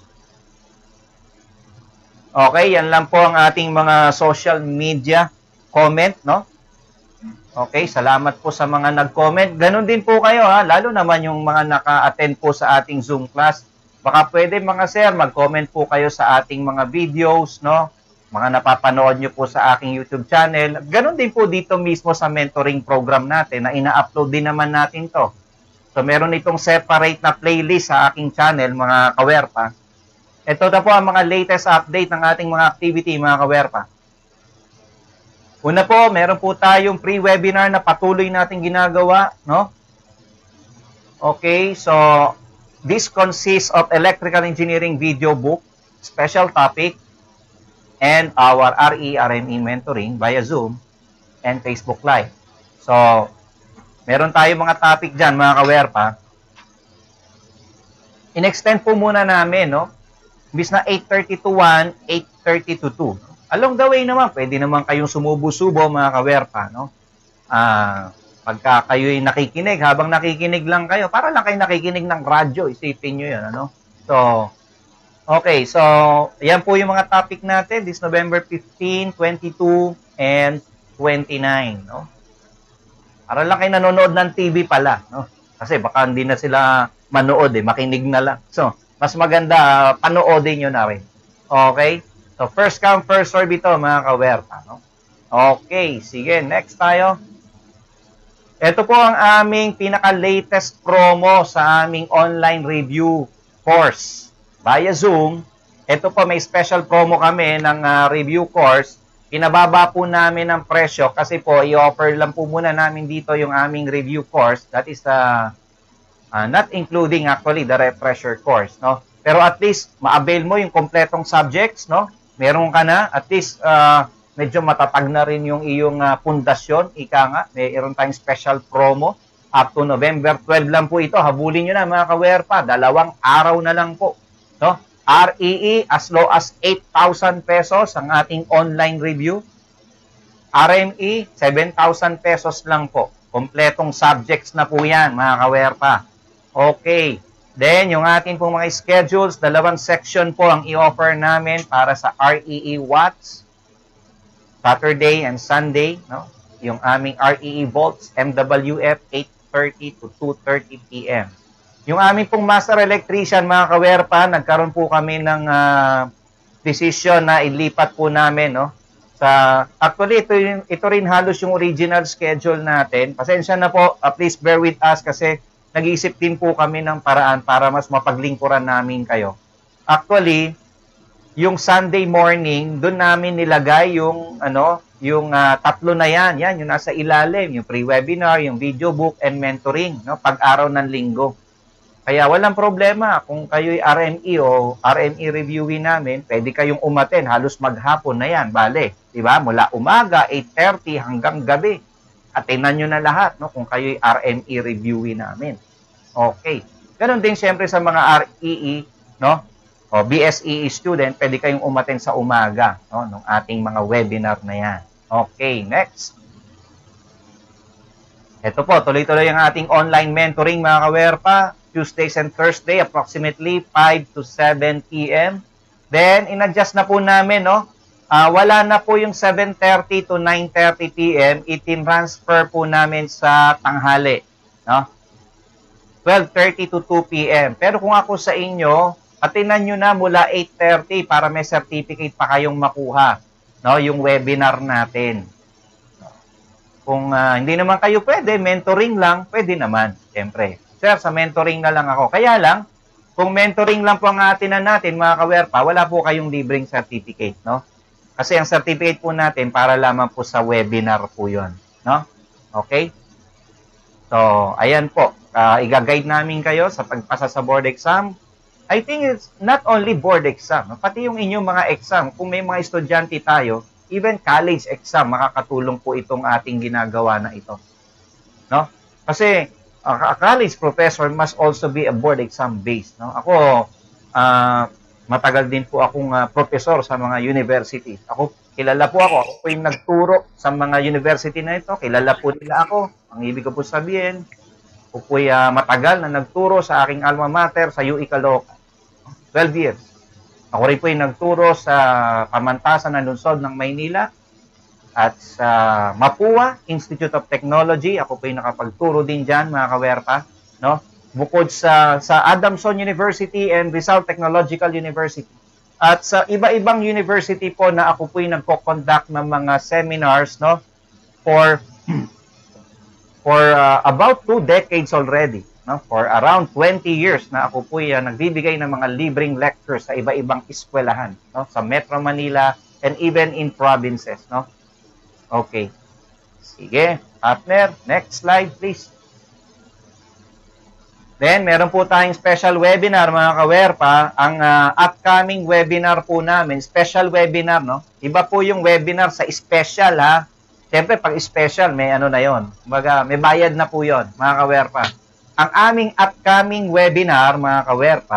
[SPEAKER 1] Okay, yan lang po ang ating mga social media comment, no? Okay, salamat po sa mga nag-comment. Ganon din po kayo, ha? Lalo naman yung mga naka-attend po sa ating Zoom class. Baka pwede mga sir, mag-comment po kayo sa ating mga videos, no? Mga napapanood nyo po sa aking YouTube channel. Ganon din po dito mismo sa mentoring program natin na ina-upload din naman natin to. So, meron itong separate na playlist sa aking channel, mga Kawerpa. Ito na po ang mga latest update ng ating mga activity, mga Kawerpa. Una po, meron po tayong pre-webinar na patuloy natin ginagawa, no? Okay, so this consists of electrical engineering video book, special topic, and our R E R M E mentoring via Zoom and Facebook Live. So, meron tayong mga topic dyan, mga Kawerpa. In-extend po muna namin, no? Imbis na eight thirty to one, eight thirty to two. Along the way naman, pwede naman kayong sumubo-subo, mga Kawerpa, no? Ah, pagka kayo'y nakikinig, habang nakikinig lang kayo, para lang kayo nakikinig ng radyo, isipin nyo yun, ano? So, okay, so, yan po yung mga topic natin, this November fifteen, twenty-two, and twenty-nine, no? Para lang kayo nanonood ng T V pala, no? Kasi baka hindi na sila manood, eh, makinig na lang. So, mas maganda, panoodin nyo na rin. Okay? So, first come, first serve ito, mga Kawerpa, no? Okay, sige, next tayo. Ito po ang aming pinaka-latest promo sa aming online review course. Via Zoom, ito po may special promo kami ng uh, review course. Pinababa po namin ang presyo kasi po, i-offer lang po muna namin dito yung aming review course. That is uh, uh, not including actually the refresher course, no? Pero at least, ma-avail mo yung kompletong subjects, no? Meron ka na, at least uh, medyo matatag na rin yung iyong uh, pundasyon, ika nga, mayroon tayong special promo up to November twelve lang po ito. Habulin nyo na, mga Kawerpa, dalawang araw na lang po, no? R E E as low as eight thousand pesos ang ating online review. R M E seven thousand pesos lang po. Kompletong subjects na po yan, mga Kawerpa. Okay. Then, yung ating pong mga schedules, dalawang section po ang i-offer namin para sa R E E Watts, Saturday and Sunday, no? Yung aming R E E Volts, M W F, eight thirty to two thirty p m Yung aming pong Master Electrician, mga Kawerpa, nagkaroon po kami ng uh, decision na ilipat po namin, no? Sa, actually, ito, ito rin halos yung original schedule natin. Pasensya na po, uh, please bear with us kasi nag-iisip din po kami ng paraan para mas mapaglingkuran namin kayo. Actually, yung Sunday morning, doon namin nilagay yung ano, yung uh, tatlo na yan, yan yung nasa ilalim, yung pre-webinar, yung video book and mentoring, no, pag-araw ng linggo. Kaya walang problema kung kayo'y R M E o R M E reviewin namin, pwede kayong umaten, halos maghapon na yan, bale, di ba? Mula umaga eight thirty hanggang gabi. Atinan nyo na lahat, no, kung kayo'y R M E reviewin namin. Okay. Ganon din siyempre sa mga R E E, no? O B S E E student, pwede kayong umaten sa umaga, no, ng ating mga webinar na yan. Okay, next. Ito po, tuloy-tuloy ang ating online mentoring, mga Kawerpa. Tuesdays and Thursday, approximately five to seven p m Then, in-adjust na po namin, no? Uh, wala na po yung seven thirty to nine thirty p m Itin-transfer po namin sa tanghali, no? twelve thirty to two p m Pero kung ako sa inyo, atinan nyo na mula eight thirty para may certificate pa kayong makuha, no? Yung webinar natin. Kung uh, hindi naman kayo pwede, mentoring lang, pwede naman, siyempre. Sir, sa mentoring na lang ako. Kaya lang, kung mentoring lang po ang atinan natin, mga Kawerpa, wala po kayong libreng certificate, no? Kasi ang certificate po natin para lamang po sa webinar po yun, no? Okay? So, ayan po. Uh, iga-guide namin kayo sa pagpasa sa board exam. I think it's not only board exam, no? Pati yung inyong mga exam. Kung may mga estudyante tayo, even college exam, makakatulong po itong ating ginagawa na ito. No? Kasi a college professor must also be a board exam based, no? Ako, uh, matagal din po akong uh, professor sa mga university. Ako, kilala po ako. Ako po yung nagturo sa mga university na ito. Kilala po nila ako. Ang ibig ko po sabihin, ako po uh, matagal na nagturo sa aking alma mater sa U I Caloocan. twelve years. Ako rin po yung nagturo sa pamantasan ng lungsod ng Maynila at sa Mapua Institute of Technology. Ako po yung nakapagturo din dyan, mga kawerpa, no? Bukod sa sa Adamson University and Rizal Technological University. At sa iba-ibang university po na ako po yung nagko-conduct ng mga seminars, no? For for uh, about two decades already, no? For around twenty years na ako po yung nagbibigay ng mga libreng lectures sa iba-ibang eskwelahan, no? Sa Metro Manila and even in provinces, no? Okay. Sige, partner, next slide please. Then, meron po tayong special webinar, mga kawerpa. Ang uh, upcoming webinar po namin, special webinar, no? Iba po yung webinar sa special, ha? Siyempre, pag special, may ano na yon. Kumbaga, may bayad na po yon, mga kawerpa. Ang aming upcoming webinar, mga kawerpa,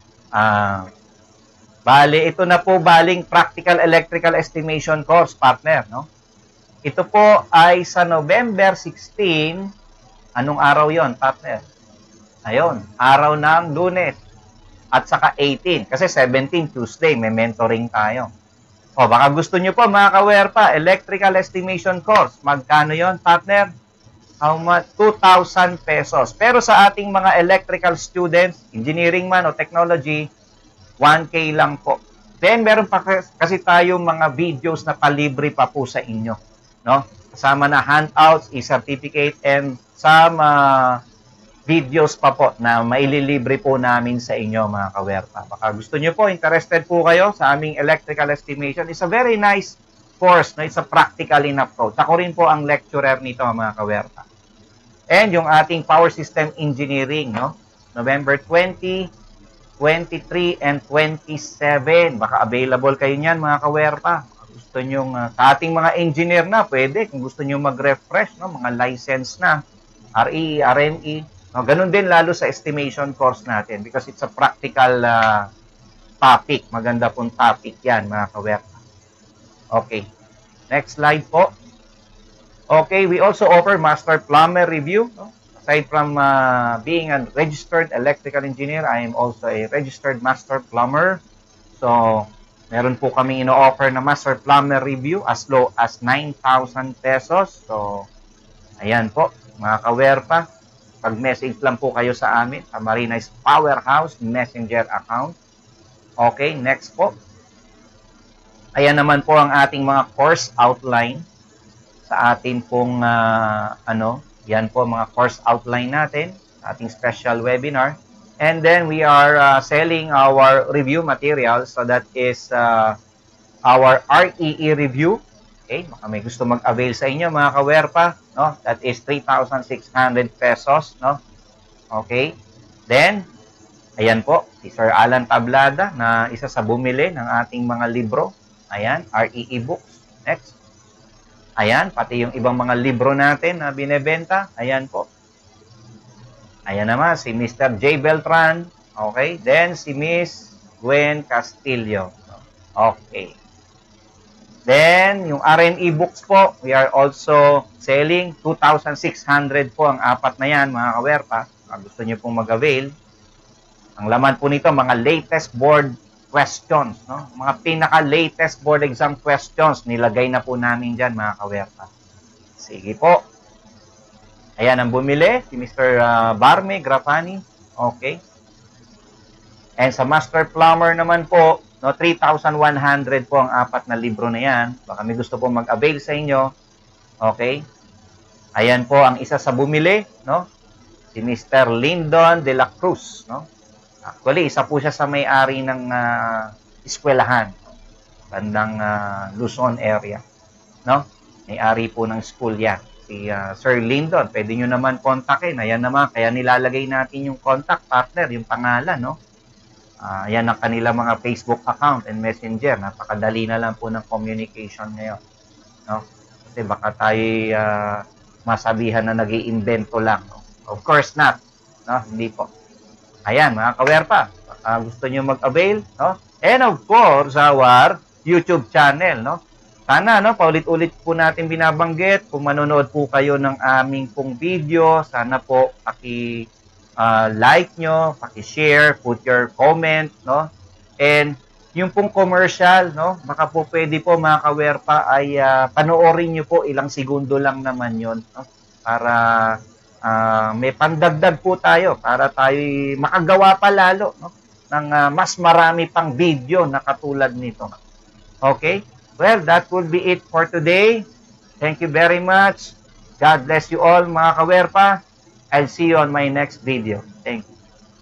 [SPEAKER 1] uh, bali, ito na po baling Practical Electrical Estimation Course, partner, no? Ito po ay sa November sixteen. Anong araw yon, partner? Ayun, araw ng Lunes. At saka eighteen. Kasi seventeen, Tuesday, may mentoring tayo. O, baka gusto nyo po, mga kawerpa, Electrical Estimation Course. Magkano yon, partner? How much? two thousand pesos. Pero sa ating mga electrical students, engineering man o technology, one K lang po. Then, meron pa kasi tayo mga videos na palibre pa po sa inyo. No? Kasama na handouts, e-certificate, and some uh, videos pa po na maililibre po namin sa inyo, mga kawerpa. Baka gusto nyo po, interested po kayo sa aming electrical estimation. It's a very nice course. No? It's a practical in approach. Ako rin po ang lecturer nito, mga kawerpa. And yung ating power system engineering, no? November twenty, twenty-three, and twenty-seven. Baka available kayo niyan, mga kawerpa. Gusto nyo, uh, sa ating mga engineer na, pwede. Kung gusto nyo mag-refresh, no? Mga license na, R E E, R N E. No, ganun din lalo sa estimation course natin because it's a practical uh, topic. Maganda pong topic yan, mga kawerpa. Okay. Next slide po. Okay, we also offer Master Plumber Review. No? Aside from uh, being a registered electrical engineer, I am also a registered Master Plumber. So, meron po kaming ino-offer na Master Plumber Review as low as nine thousand pesos. So, ayan po, mga kawerpa. Pag-message lang po kayo sa amin, sa Marina's Powerhouse Messenger account. Okay, next po. Ayan naman po ang ating mga course outline sa ating pong, uh, ano, yan po mga course outline natin, ating special webinar. And then we are uh, selling our review materials. So that is uh, our R E E review. Okay, baka may gusto mag-avail sa inyo, mga kawerpa, no? That is three thousand six hundred pesos, no? Okay. Then, ayan po, si Sir Alan Tablada na isa sa bumili ng ating mga libro. Ayan, R E E books. Next. Ayan, pati yung ibang mga libro natin na binebenta. Ayan po. Ayan naman, si Mister J. Beltran. Okay. Then, si Miss Gwen Castillo. Okay. Then, yung R N E books po, we are also selling two thousand six hundred po ang apat na yan, mga kawerpa. Kung gusto nyo pong mag-avail. Ang laman po nito, mga latest board questions. No? Mga pinaka-latest board exam questions, nilagay na po namin dyan, mga kawerpa. Sige po. Ayan ang bumili, si Mister Uh, Barme Grafani. Okay. And sa Master Plumber naman po, no, three thousand one hundred po ang apat na libro na yan. Baka may gusto po mag-avail sa inyo. Okay. Ayan po ang isa sa bumili, no? Si Mister Lyndon de la Cruz, no? Actually, isa po siya sa may-ari ng uh, eskwelahan. Bandang uh, Luzon area, no? May-ari po ng school yan. Si uh, Sir Lyndon, pwede nyo naman kontakin. Ayan naman, kaya nilalagay natin yung contact partner, yung pangalan, no? Uh, yan ang kanila mga Facebook account and messenger. Napakadali na lang po ng communication ngayon. No? Kasi baka tayo uh, masabihan na nag-iimbento lang. No? Of course not. No? Hindi po. Ayan, mga kawerpa, baka gusto nyo mag-avail, no? And of course, our YouTube channel, no? Sana, no, paulit-ulit po natin binabanggit, kung manonood po kayo ng aming pong video, sana po paki uh, like nyo, paki-share, put your comment, no? And yung pong commercial, no, baka po pwede po mga kawerpa ay uh, panoorin nyo po, ilang segundo lang naman yon, no? Para Uh, may pandagdag po tayo para tayo makagawa pa lalo, no, ng uh, mas marami pang video na katulad nito. Okay? Well, that would be it for today. Thank you very much. God bless you all, mga kawerpa. I'll see you on my next video. Thank you.